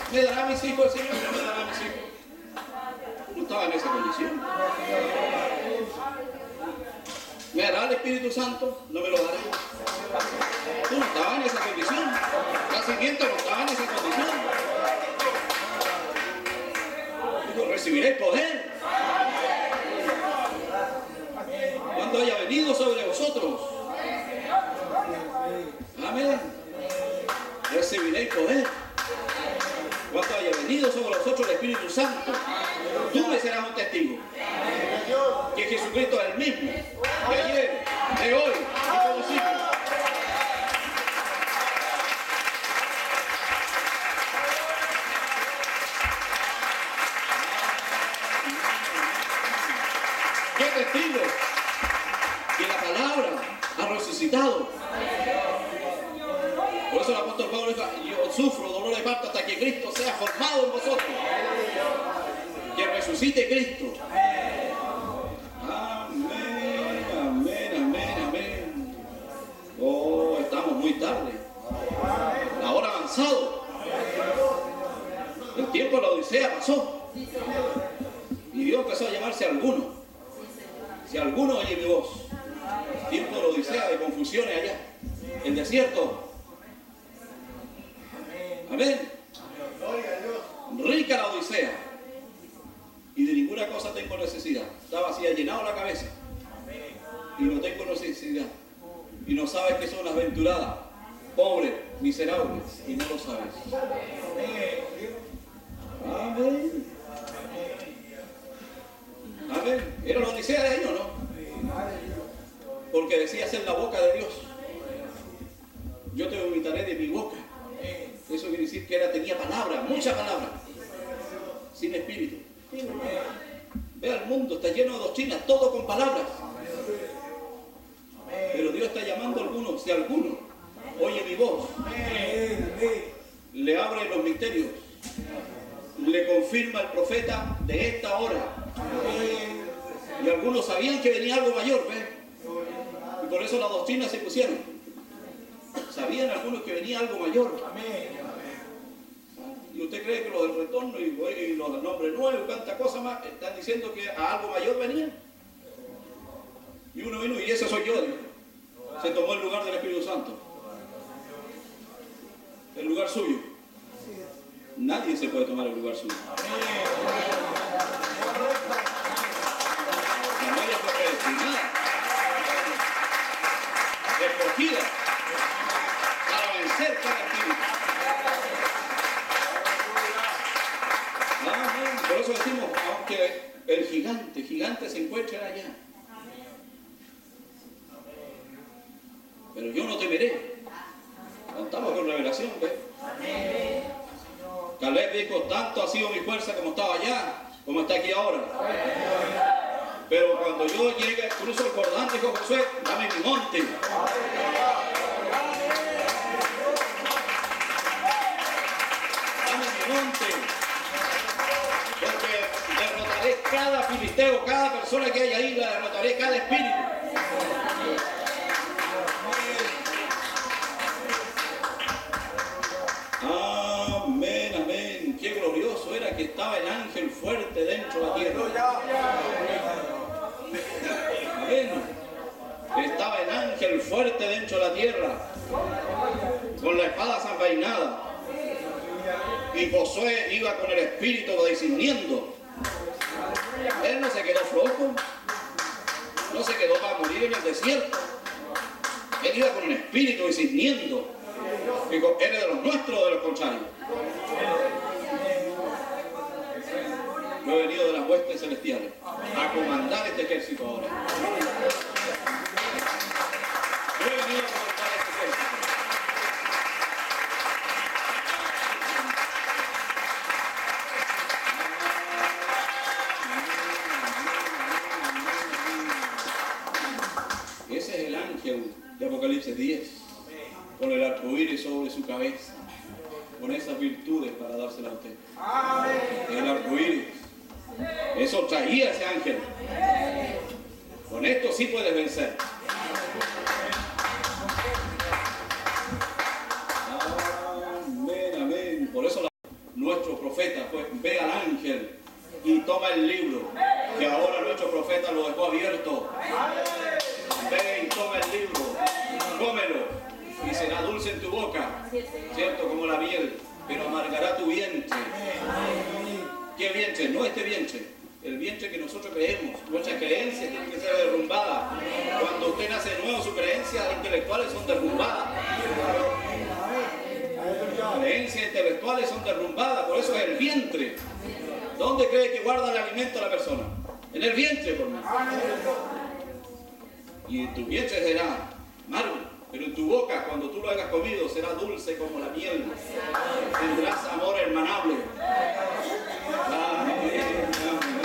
¿Me dará a mis hijos el Señor? ¿No me dará a mis hijos? No estaba en esa condición. ¿Me dará el Espíritu Santo? No me lo dará. Tú no estabas en esa condición. La siguiente no estaba en esa condición. Digo, recibiré poder cuando haya venido sobre vosotros. Amén. Recibiréis poder cuando haya venido sobre vosotros el Espíritu Santo. Tú me serás un testigo que Jesucristo es el mismo de ayer, de hoy y por los siglos. ¿Qué testigo? Que la palabra ha resucitado. Por eso el apóstol Pablo dijo, yo sufro dolor de parto hasta que Cristo sea formado en vosotros. Que resucite Cristo. Amén, amén, amén, amén. Oh, estamos muy tarde. La hora ha avanzado. El tiempo de la Odisea pasó. Y Dios empezó a llamarse a alguno. Si alguno oye mi voz, tiempo de la Odisea, de confusiones allá, el desierto. Amén. Rica la Odisea. Y de ninguna cosa tengo necesidad. Estaba así, llenado la cabeza. Y no tengo necesidad. Y no sabes que son las aventuradas, pobres, miserables. Y no lo sabes. Amén. Amén. ¿Era la Odisea de ellos, no? Porque decía ser la boca de Dios. Yo te vomitaré de mi boca. Eso quiere decir que tenía palabra, mucha palabra, sin espíritu. Ve al mundo, está lleno de doctrinas, todo con palabras. Pero Dios está llamando a algunos, si alguno oye mi voz, le abre los misterios, le confirma el profeta de esta hora. Y algunos sabían que venía algo mayor, ¿ves? Y por eso las doctrinas se pusieron. Sabían algunos que venía algo mayor. Y usted cree que los del retorno y los del nombre nuevo y tanta cosa más están diciendo que a algo mayor venía. Y uno vino y ese soy yo, dijo. Se tomó el lugar del Espíritu Santo. El lugar suyo. Nadie se puede tomar el lugar suyo. La novia fue predestinada, escogida para vencer cada espíritu. Por eso decimos, aunque el gigante se encuentre allá, pero yo no temeré. Contamos con revelación, ¿ves? Caleb dijo, tanto ha sido mi fuerza como estaba allá, como está aquí ahora. Pero cuando yo llegue, cruzo el Jordán, dijo Josué, dame mi monte. Dame mi monte. Porque derrotaré cada filisteo, cada persona que haya ahí, la derrotaré, cada espíritu. Amén, amén. Qué glorioso era que estaba el ángel fuerte dentro de la tierra. Amén. Estaba el ángel fuerte dentro de la tierra, con la espada desenvainada. Y Josué iba con el espíritu discerniendo. Él no se quedó flojo, no se quedó para morir en el desierto. Él iba con el espíritu discerniendo. Digo, ¿eres de los nuestros o de los contrarios? Yo he venido de las huestes celestiales a comandar este ejército ahora. Yo he venido a comandar este ejército. Ese es el ángel de Apocalipsis 10. Con el arcoíris sobre su cabeza, con esas virtudes para dárselas a usted. El arcoíris, eso traía ese ángel. Con esto sí puedes vencer. Amén, amén. Por eso nuestro anzuelo y será dulce en tu boca, ¿cierto? Como la miel, pero amargará tu vientre. ¿Qué vientre? No este vientre, el vientre que nosotros creemos. Nuestras creencias tienen que ser derrumbadas. Cuando usted nace de nuevo, sus creencias intelectuales son derrumbadas. Creencias intelectuales son derrumbadas, por eso es el vientre. ¿Dónde cree que guarda el alimento a la persona? En el vientre, por mí. Y en tu vientre será amargo, pero en tu boca, cuando tú lo hayas comido, será dulce como la miel. Tendrás amor hermanable. Amén, amén.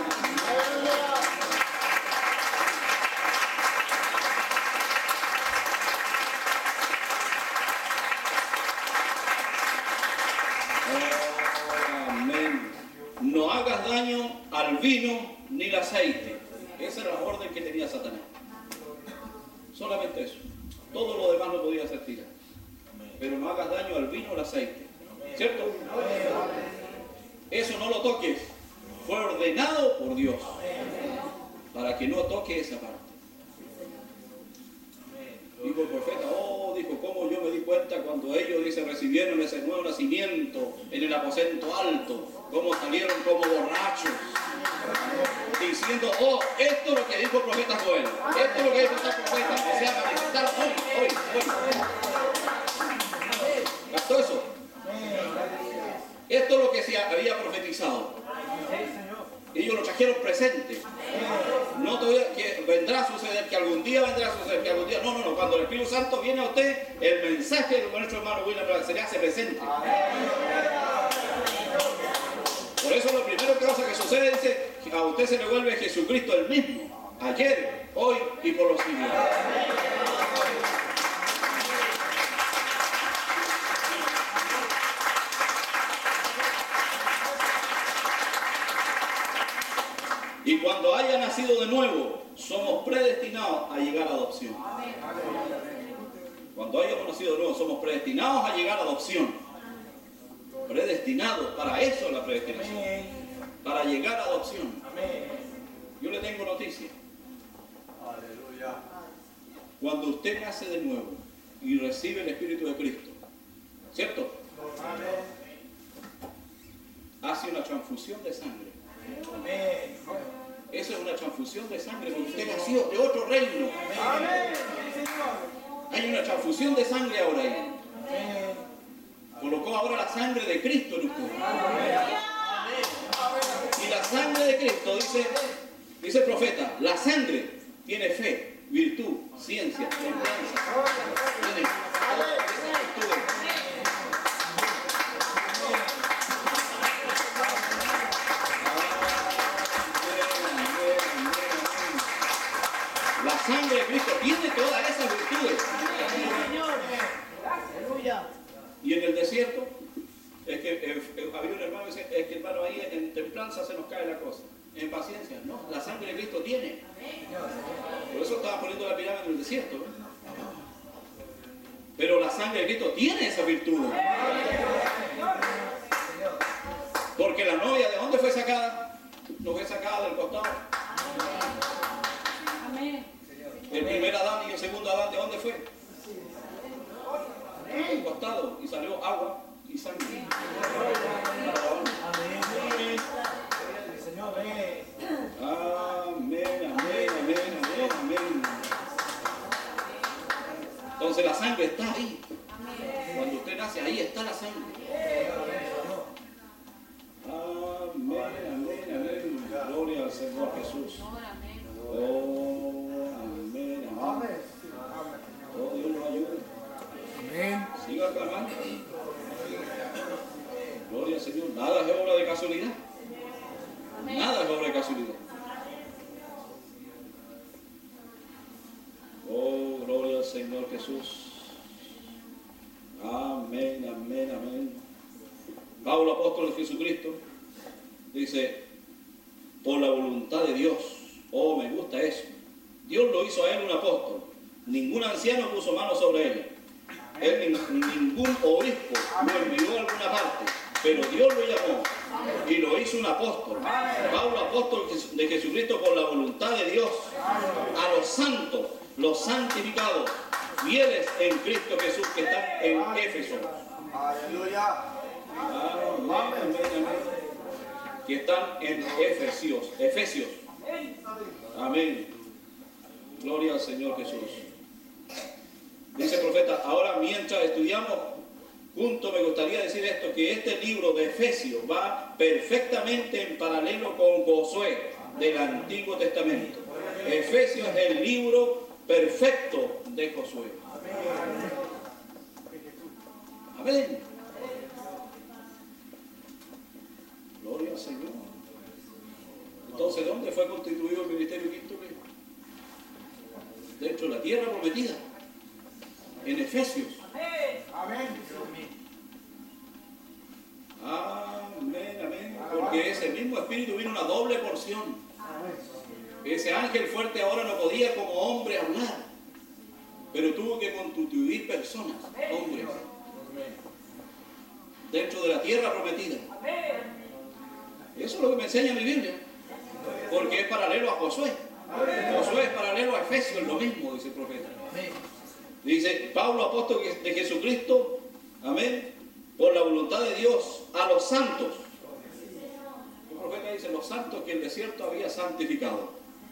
Amén. No hagas daño al vino ni al aceite. Esa era la orden que tenía Satanás. Solamente eso. Todo lo demás no podía hacer tirar. Pero no hagas daño al vino o al aceite. ¿Cierto? Eso no lo toques. Fue ordenado por Dios. Para que no toque esa parte. Dijo el profeta, dijo, cómo yo me di cuenta cuando ellos, dice, recibieron ese nuevo nacimiento en el aposento alto, cómo salieron como borrachos, diciendo, esto es lo que dijo el profeta Joel, esto es lo que dijo el profeta, que se ha manifestado hoy. ¿Gastó eso? Esto es lo que se había profetizado. Ellos lo trajeron presente. No todavía que vendrá a suceder, que algún día vendrá a suceder, que algún día. No. Cuando el Espíritu Santo viene a usted, el mensaje de nuestro hermano William se le hace presente. Por eso lo primero que sucede, dice, que a usted se le vuelve Jesucristo el mismo. Ayer, hoy y por los siglos. Y cuando haya nacido de nuevo, somos predestinados a llegar a adopción. Cuando hayamos nacido de nuevo, somos predestinados a llegar a adopción. Predestinados, para eso es la predestinación. Para llegar a adopción. Yo le tengo noticia. Cuando usted nace de nuevo y recibe el Espíritu de Cristo, ¿cierto? Hace una transfusión de sangre. Eso es una transfusión de sangre, porque usted nació de otro reino. Hay una transfusión de sangre ahora ahí. Colocó ahora la sangre de Cristo en usted. Y la sangre de Cristo, dice el profeta, la sangre tiene fe, virtud, ciencia, templanza. Tiene todas esas virtudes. La sangre de Cristo tiene todas esas virtudes. Y en el desierto, es que había un hermano que dice, es que hermano ahí en templanza se nos cae la cosa. En paciencia, no, la sangre de Cristo tiene. Por eso estaba poniendo la pirámide en el desierto, ¿no? Pero la sangre de Cristo tiene esa virtud. Porque la novia, ¿de dónde fue sacada? No fue sacada del costado. El primer Adán y el segundo Adán, ¿de dónde fue? Del costado, y salió agua y sangre. Amén. Entonces la sangre está ahí. Cuando usted nace, ahí está la sangre. Amén. Gloria al Señor Jesús. Amén. Dios nos ayude. Amén. Siga clamando. Gloria al Señor. Nada es obra de casualidad. Nada es obra de casualidad. Gloria al Señor Jesús. Amén. Pablo, apóstol de Jesucristo, dice, por la voluntad de Dios. Me gusta eso. Dios lo hizo a él un apóstol. Ningún anciano puso mano sobre él. Ningún obispo lo envió a alguna parte. Pero Dios lo llamó y lo hizo un apóstol. Pablo, apóstol de Jesucristo por la voluntad de Dios. A los santos, los santificados, fieles en Cristo Jesús que están en Éfeso. Aleluya. Amén. Que están en Efesios. Amén. Gloria al Señor Jesús. Dice el profeta, ahora mientras estudiamos juntos me gustaría decir esto, que este libro de Efesios va perfectamente en paralelo con Josué del Antiguo Testamento. Efesios es el libro perfecto de Josué. Amén. Gloria al Señor. Entonces, ¿dónde fue constituido el ministerio quíntuple? Dentro de la tierra prometida. En Efesios. Amén. Amén. Porque ese mismo espíritu vino una doble porción. Ese ángel fuerte ahora no podía como hombre hablar, pero tuvo que constituir personas, hombres, dentro de la tierra prometida. Eso es lo que me enseña mi Biblia, porque es paralelo a Josué. Josué es paralelo a Efesios, es lo mismo, dice el profeta. Dice Pablo, apóstol de Jesucristo, amén, por la voluntad de Dios, a los santos. El profeta dice, los santos que el desierto había santificado.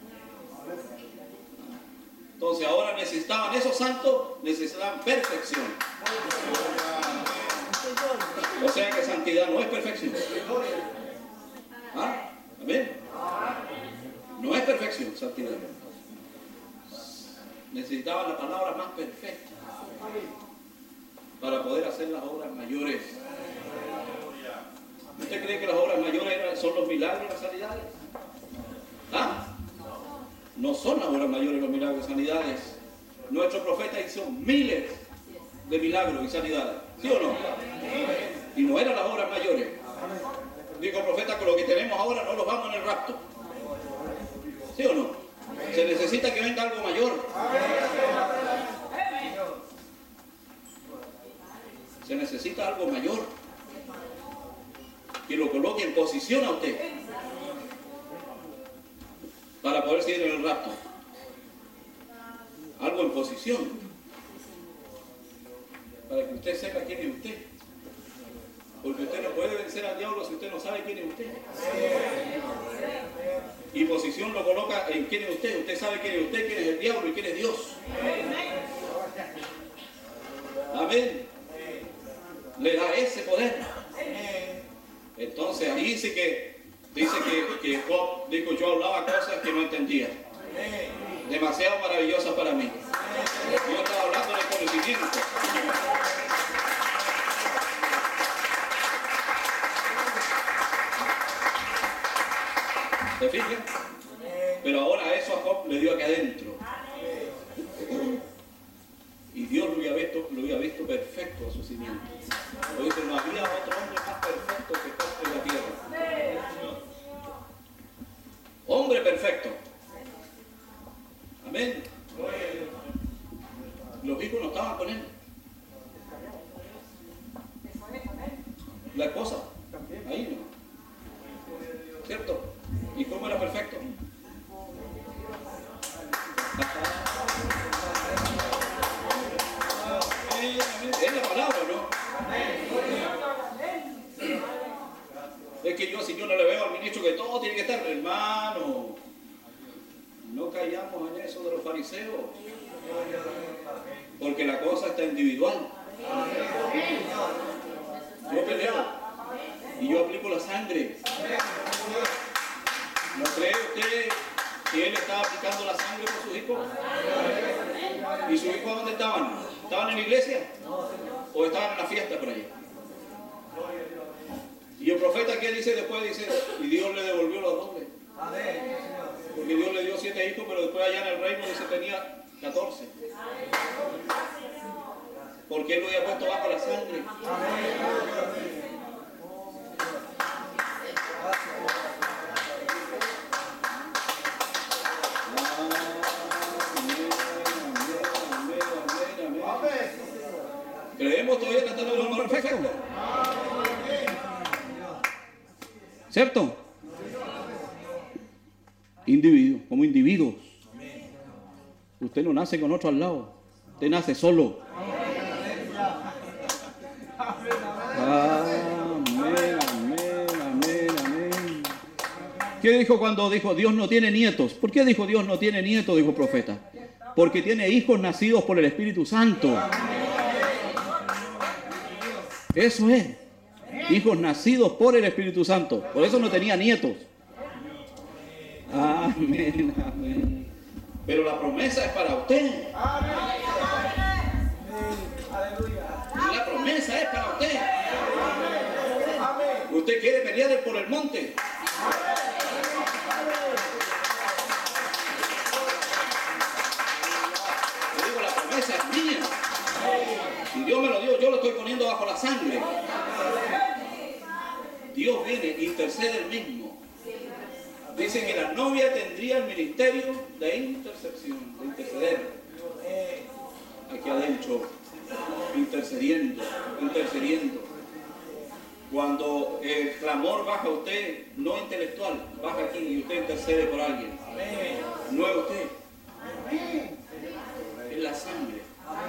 Entonces ahora necesitaban, esos santos necesitaban perfección. O sea que santidad no es perfección. ¿Ah? Amén. No es perfección, santidad. Necesitaban la palabra más perfecta para poder hacer las obras mayores. ¿Usted cree que las obras mayores son los milagros y las sanidades? ¿Ah? No son las obras mayores los milagros y sanidades. Nuestro profeta hizo miles de milagros y sanidades. ¿Sí o no? Y no eran las obras mayores. Dijo el profeta que lo que tenemos ahora no lo vamos en el rapto. ¿Sí o no? Se necesita que venga algo mayor. Se necesita algo mayor. Que lo coloque en posición a usted. Para poder seguir en el rapto. Algo en posición. Para que usted sepa quién es usted. Porque usted no puede vencer al diablo si usted no sabe quién es usted. Y posición lo coloca en quién es usted. Usted sabe quién es usted, quién es el diablo y quién es Dios. Amén. Le da ese poder. Entonces ahí dice que Job dijo, yo hablaba cosas que no entendía. Demasiado maravillosas para mí. Yo estaba hablando de conocimiento. ¿Se fijan? Pero ahora eso a Job le dio aquí adentro. Y Dios lo había visto perfecto a su cimiento. Lo dice, no había otro hombre más perfecto que Job en la tierra. Hombre perfecto. Amén. Los hijos no estaban con él. La esposa, ahí no. ¿Cierto? ¿Y cómo era perfecto? Es la palabra, ¿no? Es que yo, si yo no le veo al ministro que todo tiene que estar, hermano, no callamos en eso de los fariseos, porque la cosa está individual. Yo peleo y yo aplico la sangre. ¿No cree usted que él estaba aplicando la sangre por sus hijos? ¿Y sus hijos dónde estaban? ¿Estaban en la iglesia? ¿O estaban en la fiesta por allá? Y el profeta que dice después, dice, y Dios le devolvió los dobles. Porque Dios le dio 7 hijos, pero después allá en el reino dice tenía 14. Porque él lo había puesto bajo la sangre. Creemos todavía que está en el hombre perfecto. ¿Cierto? Individuo, como individuos. Usted no nace con otro al lado. Usted nace solo. Amén, amén, amén, amén. ¿Qué dijo cuando dijo Dios no tiene nietos? ¿Por qué dijo Dios no tiene nietos? Dijo el profeta. Porque tiene hijos nacidos por el Espíritu Santo. Eso es. Hijos nacidos por el Espíritu Santo. Por eso no tenía nietos. Amén, amén. Pero la promesa es para usted. La promesa es para usted. Usted quiere pelear por el monte. Le digo, la promesa es mía. Y Dios me lo dio, yo lo estoy poniendo bajo la sangre. Dios viene, intercede el mismo. Dice que la novia tendría el ministerio de intercesión, de interceder. Aquí adentro, intercediendo, intercediendo. Cuando el clamor baja a usted, no intelectual, baja aquí y usted intercede por alguien. No es usted. Es la sangre.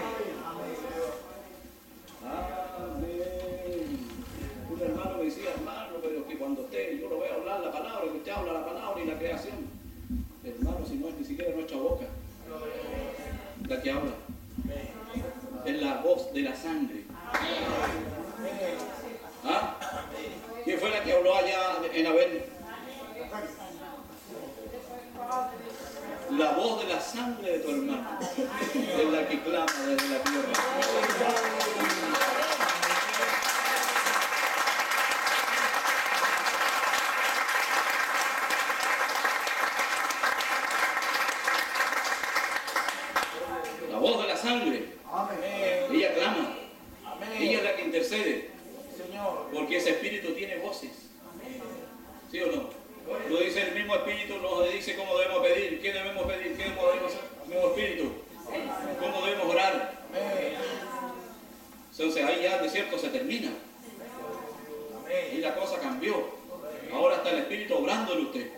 Amén. Un hermano me decía, hermano, pero que cuando usted, yo lo voy a hablar la palabra, que usted habla la palabra y la creación. Hermano, si no es ni siquiera nuestra boca la que habla. Es la voz de la sangre. ¿Ah? ¿Quién fue la que habló allá en Abel? La voz de la sangre de tu hermano es la que clama desde la tierra. La voz de la sangre. Ella clama. Ella es la que intercede. Porque ese espíritu tiene voces. ¿Sí o no? Lo dice el mismo espíritu, nos dice cómo debemos pedir, qué debemos pedir, qué debemos hacer. El mismo espíritu. Cómo debemos orar. Entonces ahí ya el desierto se termina. Y la cosa cambió. Ahora está el espíritu obrando en usted.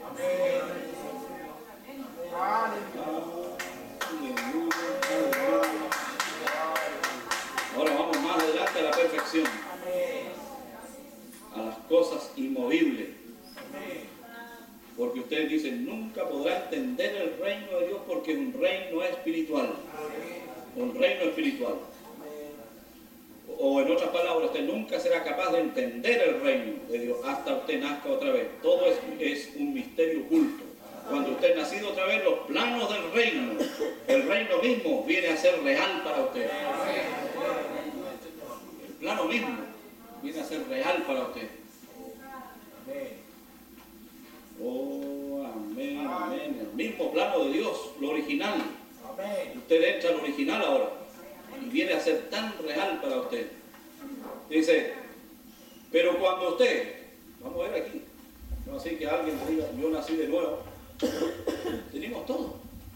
Ahora vamos más adelante a la perfección. A las cosas inmovibles. Porque ustedes dicen, nunca podrá entender el reino de Dios porque es un reino espiritual. Un reino espiritual. O en otras palabras, usted nunca será capaz de entender el reino de Dios hasta usted nazca otra vez. Todo es un misterio oculto. Cuando usted ha nacido otra vez, los planos del reino, el reino mismo viene a ser real para usted. El plano mismo viene a ser real para usted. Oh, amén, amén. El mismo plano de Dios, lo original. Usted entra al original ahora y viene a ser tan real para usted. Dice, pero cuando usted, vamos a ver aquí, no así que alguien diga, yo nací de nuevo. Tenemos todo.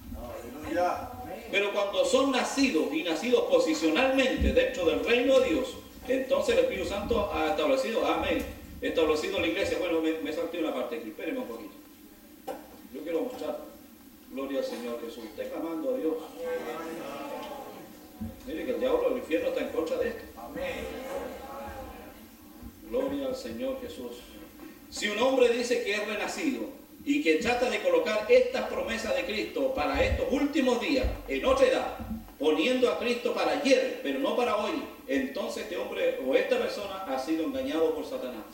Pero cuando son nacidos y nacidos posicionalmente dentro del reino de Dios, entonces el Espíritu Santo ha establecido, amén, establecido la iglesia. Bueno, me salté una parte aquí, espérenme un poquito. Yo quiero mostrar, gloria al Señor Jesús, esté clamando a Dios. Mire que el diablo del infierno está en contra de esto. Gloria al Señor Jesús. Si un hombre dice que es renacido y que trata de colocar estas promesas de Cristo para estos últimos días en otra edad, poniendo a Cristo para ayer, pero no para hoy, entonces este hombre o esta persona ha sido engañado por Satanás.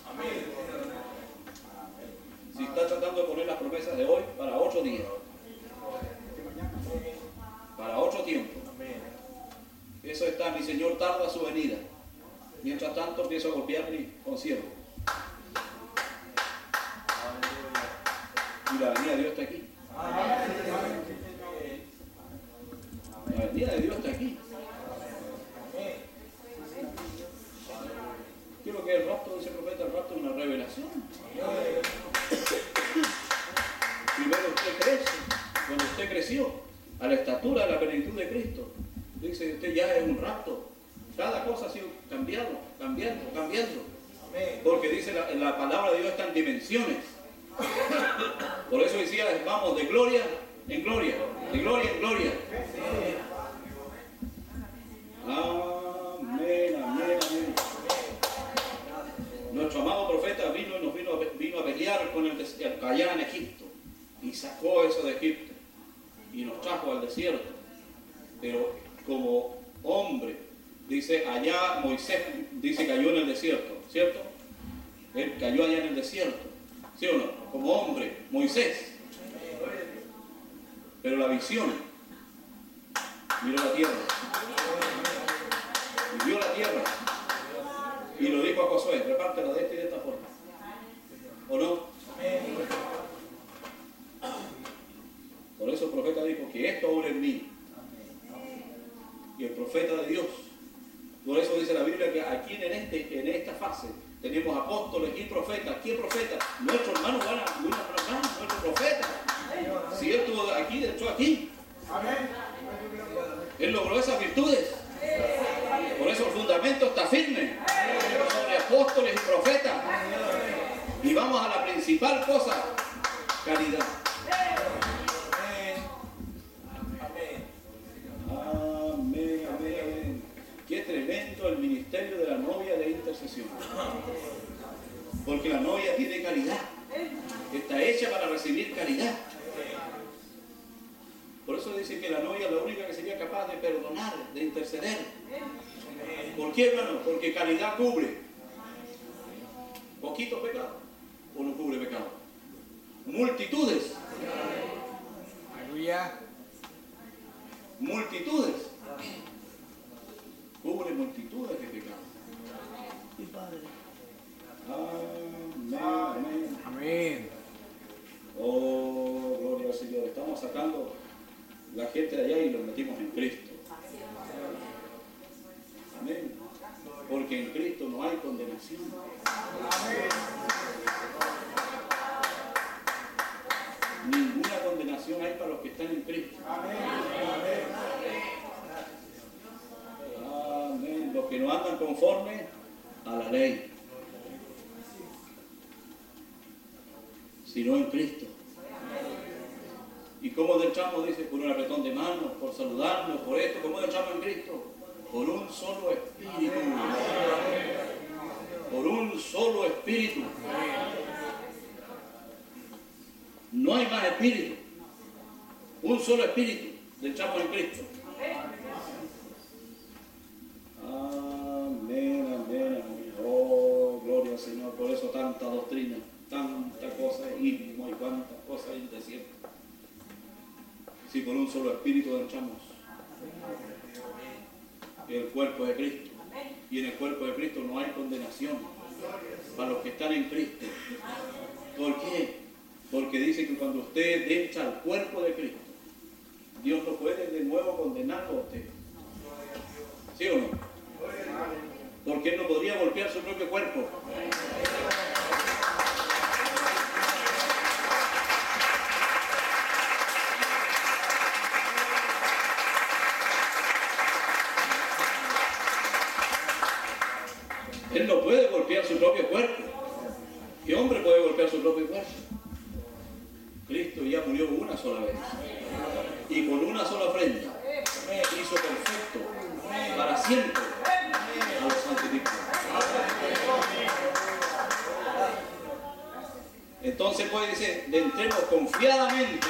Si está tratando de poner las promesas de hoy para otro día, para otro tiempo, eso está, mi Señor tarda su venida. Mientras tanto empiezo a golpear mi concierto. Y la venida de Dios está aquí. La venida de Dios está aquí. ¿Qué es lo que es el rapto? Dice el profeta, el rapto es una revelación. Primero usted crece, cuando usted creció, a la estatura de la plenitud de Cristo. Dice, usted ya es un rapto. Cada cosa ha sido cambiando. Porque dice la palabra de Dios está en dimensiones. Por eso decía, vamos de gloria en gloria, de gloria en gloria. allá en Egipto y sacó eso de Egipto y nos trajo al desierto. Pero como hombre, dice allá Moisés, dice cayó en el desierto, ¿cierto? Él cayó allá en el desierto, ¿sí o no? Como hombre, Moisés. Pero la visión, miró la tierra, y vio la tierra, y lo dijo a Josué, repártela de esta y de esta forma, ¿o no? Por eso el profeta dijo que esto obra en mí, y el profeta de Dios. Por eso dice la Biblia que aquí en esta fase tenemos apóstoles y profetas. ¿Quién profeta? Nuestro hermano nuestro profeta. Si él estuvo aquí, entró aquí. Él logró esas virtudes. Por eso el fundamento está firme sobre apóstoles y profetas. Y vamos a la principal cosa: caridad. Amén, amén. Qué tremendo el ministerio de la novia de intercesión. Porque la novia tiene caridad. Está hecha para recibir caridad. Por eso dice que la novia es la única que sería capaz de perdonar, de interceder. ¿Por qué, hermano? Porque caridad cubre poquito pecado o no cubre pecado. Multitudes. Aleluya. Multitudes. Cubre multitudes de pecados. Amén, amén. Amén. Oh, gloria al Señor. Estamos sacando la gente de allá y los metimos en Cristo. Amén. Porque en Cristo no hay condenación. Ninguna condenación hay para los que están en Cristo. Amén. Los que no andan conforme a la ley, sino en Cristo. ¿Y cómo echamos? Dice, por un apretón de manos, por saludarnos, por esto. ¿Cómo echamos en Cristo? Por un solo espíritu. Por un solo espíritu. No hay más espíritu. Un solo espíritu le echamos en Cristo. Amén, amén, amén. Oh, gloria al Señor. Por eso tanta doctrina, tanta cosa, himno y cuántas cosas hay en el desierto. Si por un solo espíritu le echamos. El cuerpo de Cristo. Y en el cuerpo de Cristo no hay condenación para los que están en Cristo. ¿Por qué? Porque dice que cuando usted echa al cuerpo de Cristo, Dios no puede de nuevo condenarlo a usted. ¿Sí o no? Porque Él no podría golpear su propio cuerpo. Él no puede golpear su propio cuerpo. ¿Qué hombre puede golpear su propio cuerpo? Cristo ya murió una sola vez. Y con una sola ofrenda hizo perfecto para siempre a los santificados. Entonces puede decir, entremos confiadamente.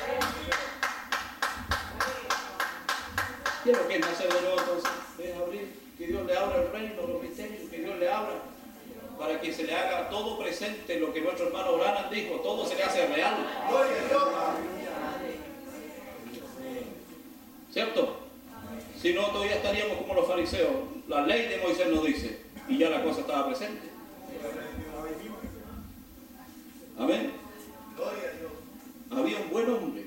¿Qué es lo que es nacer de nuevo entonces? Es abrir, que Dios le abra el reino, los misterios, que Dios le abra, para que se le haga todo presente lo que nuestro hermano Branham dijo, todo se le hace real. ¿Cierto? Si no, todavía estaríamos como los fariseos. La ley de Moisés nos dice, y ya la cosa estaba presente. Amén. Había un buen hombre.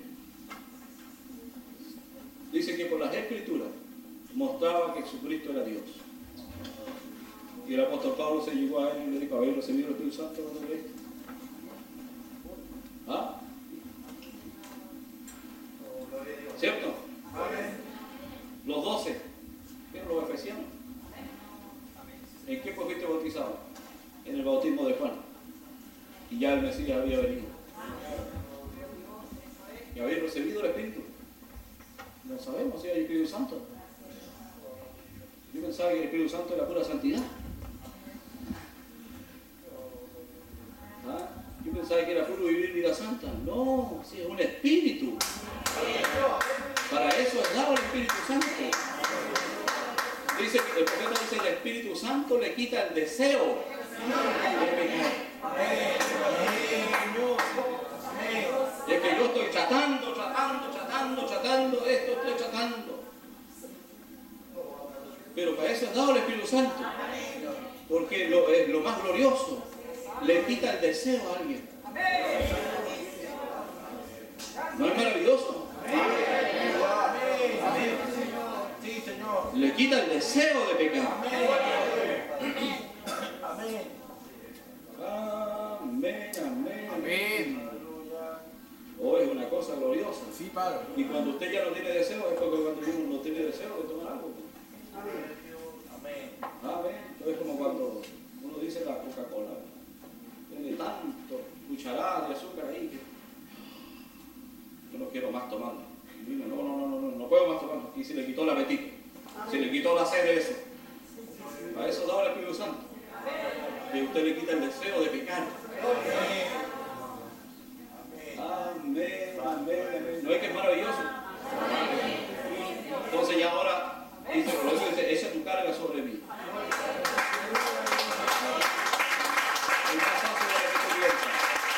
Dice que por las escrituras mostraba que Jesucristo era Dios. Y el apóstol Pablo se llegó a él y le dijo, ¿habéis recibido el Espíritu Santo cuando creíste? ¿Ah? ¿Cierto? Los 12, ¿qué eran los efesianos? ¿En qué fuiste bautizado? En el bautismo de Juan. Y ya el Mesías había venido. ¿Y habéis recibido el Espíritu? No sabemos si hay Espíritu Santo. Yo pensaba que el Espíritu Santo era pura santidad. ¿Ah? Yo ¿Sabe que era puro vivir vida santa? No, sí, es un espíritu. Para eso es dado el Espíritu Santo. Dice, el profeta dice, el Espíritu Santo le quita el deseo de pecar. Es que yo estoy tratando, esto estoy tratando. Pero para eso es dado el Espíritu Santo. Porque es lo más glorioso. Le quita el deseo a alguien. ¿No es maravilloso? Sí, Señor. Le quita el deseo de pecar. Amén. Amén. Oh, es una cosa gloriosa. Sí, Padre. Y cuando usted ya no tiene deseo, es porque cuando uno no tiene deseo de tomar algo. Amén. Amén. Es como cuando uno dice la Coca-Cola. Tiene tanto cucharada de azúcar ahí que yo no quiero más tomarla. No puedo más tomarla. Y se le quitó el apetito. Se le quitó la sed de eso. A eso daba el Espíritu Santo. Que usted le quita el deseo de pecar. Amén. ¿No es que es maravilloso? Entonces ya ahora, dice, por eso dice, echa tu carga sobre mí. Es más fácil de lo que tú piensas.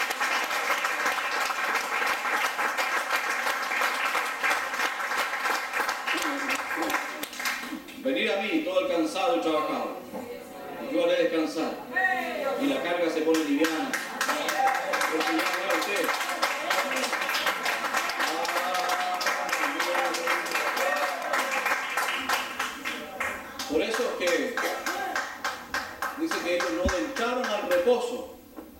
Venir a mí todo el cansado y trabajado, y yo haré descansar, y la carga se pone liviana, porque ya no es usted. Por eso es que dice que ellos no entraron al reposo,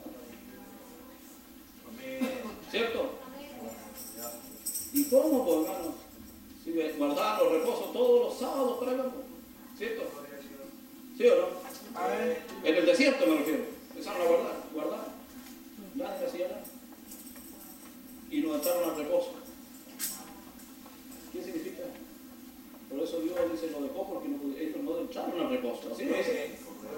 ¿cierto? ¿Y cómo, pues, hermano? Si guardaban los reposos todos los sábados para el campo, ¿cierto? ¿Sí o no? En el desierto me refiero. Empezaron a guardar. Nadie hacía nada. Y no entraron al reposo. ¿Qué significa? Por eso Dios dice lo dejó porque ellos no entraron al reposo. Así lo dice.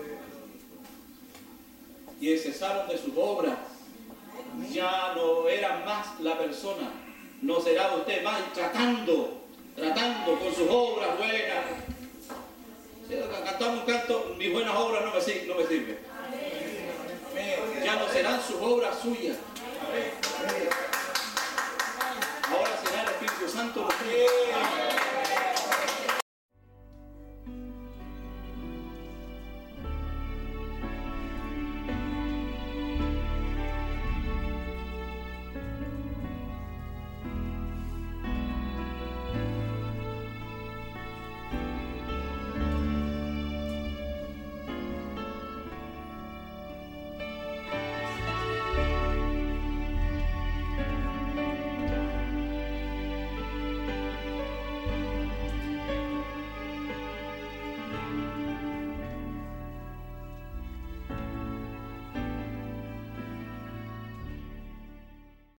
Y cesaron de sus obras. Ya no era más la persona. No será usted más tratando con sus obras buenas. Si cantamos un canto, mis buenas obras no me sirven. Ya no serán sus obras suyas.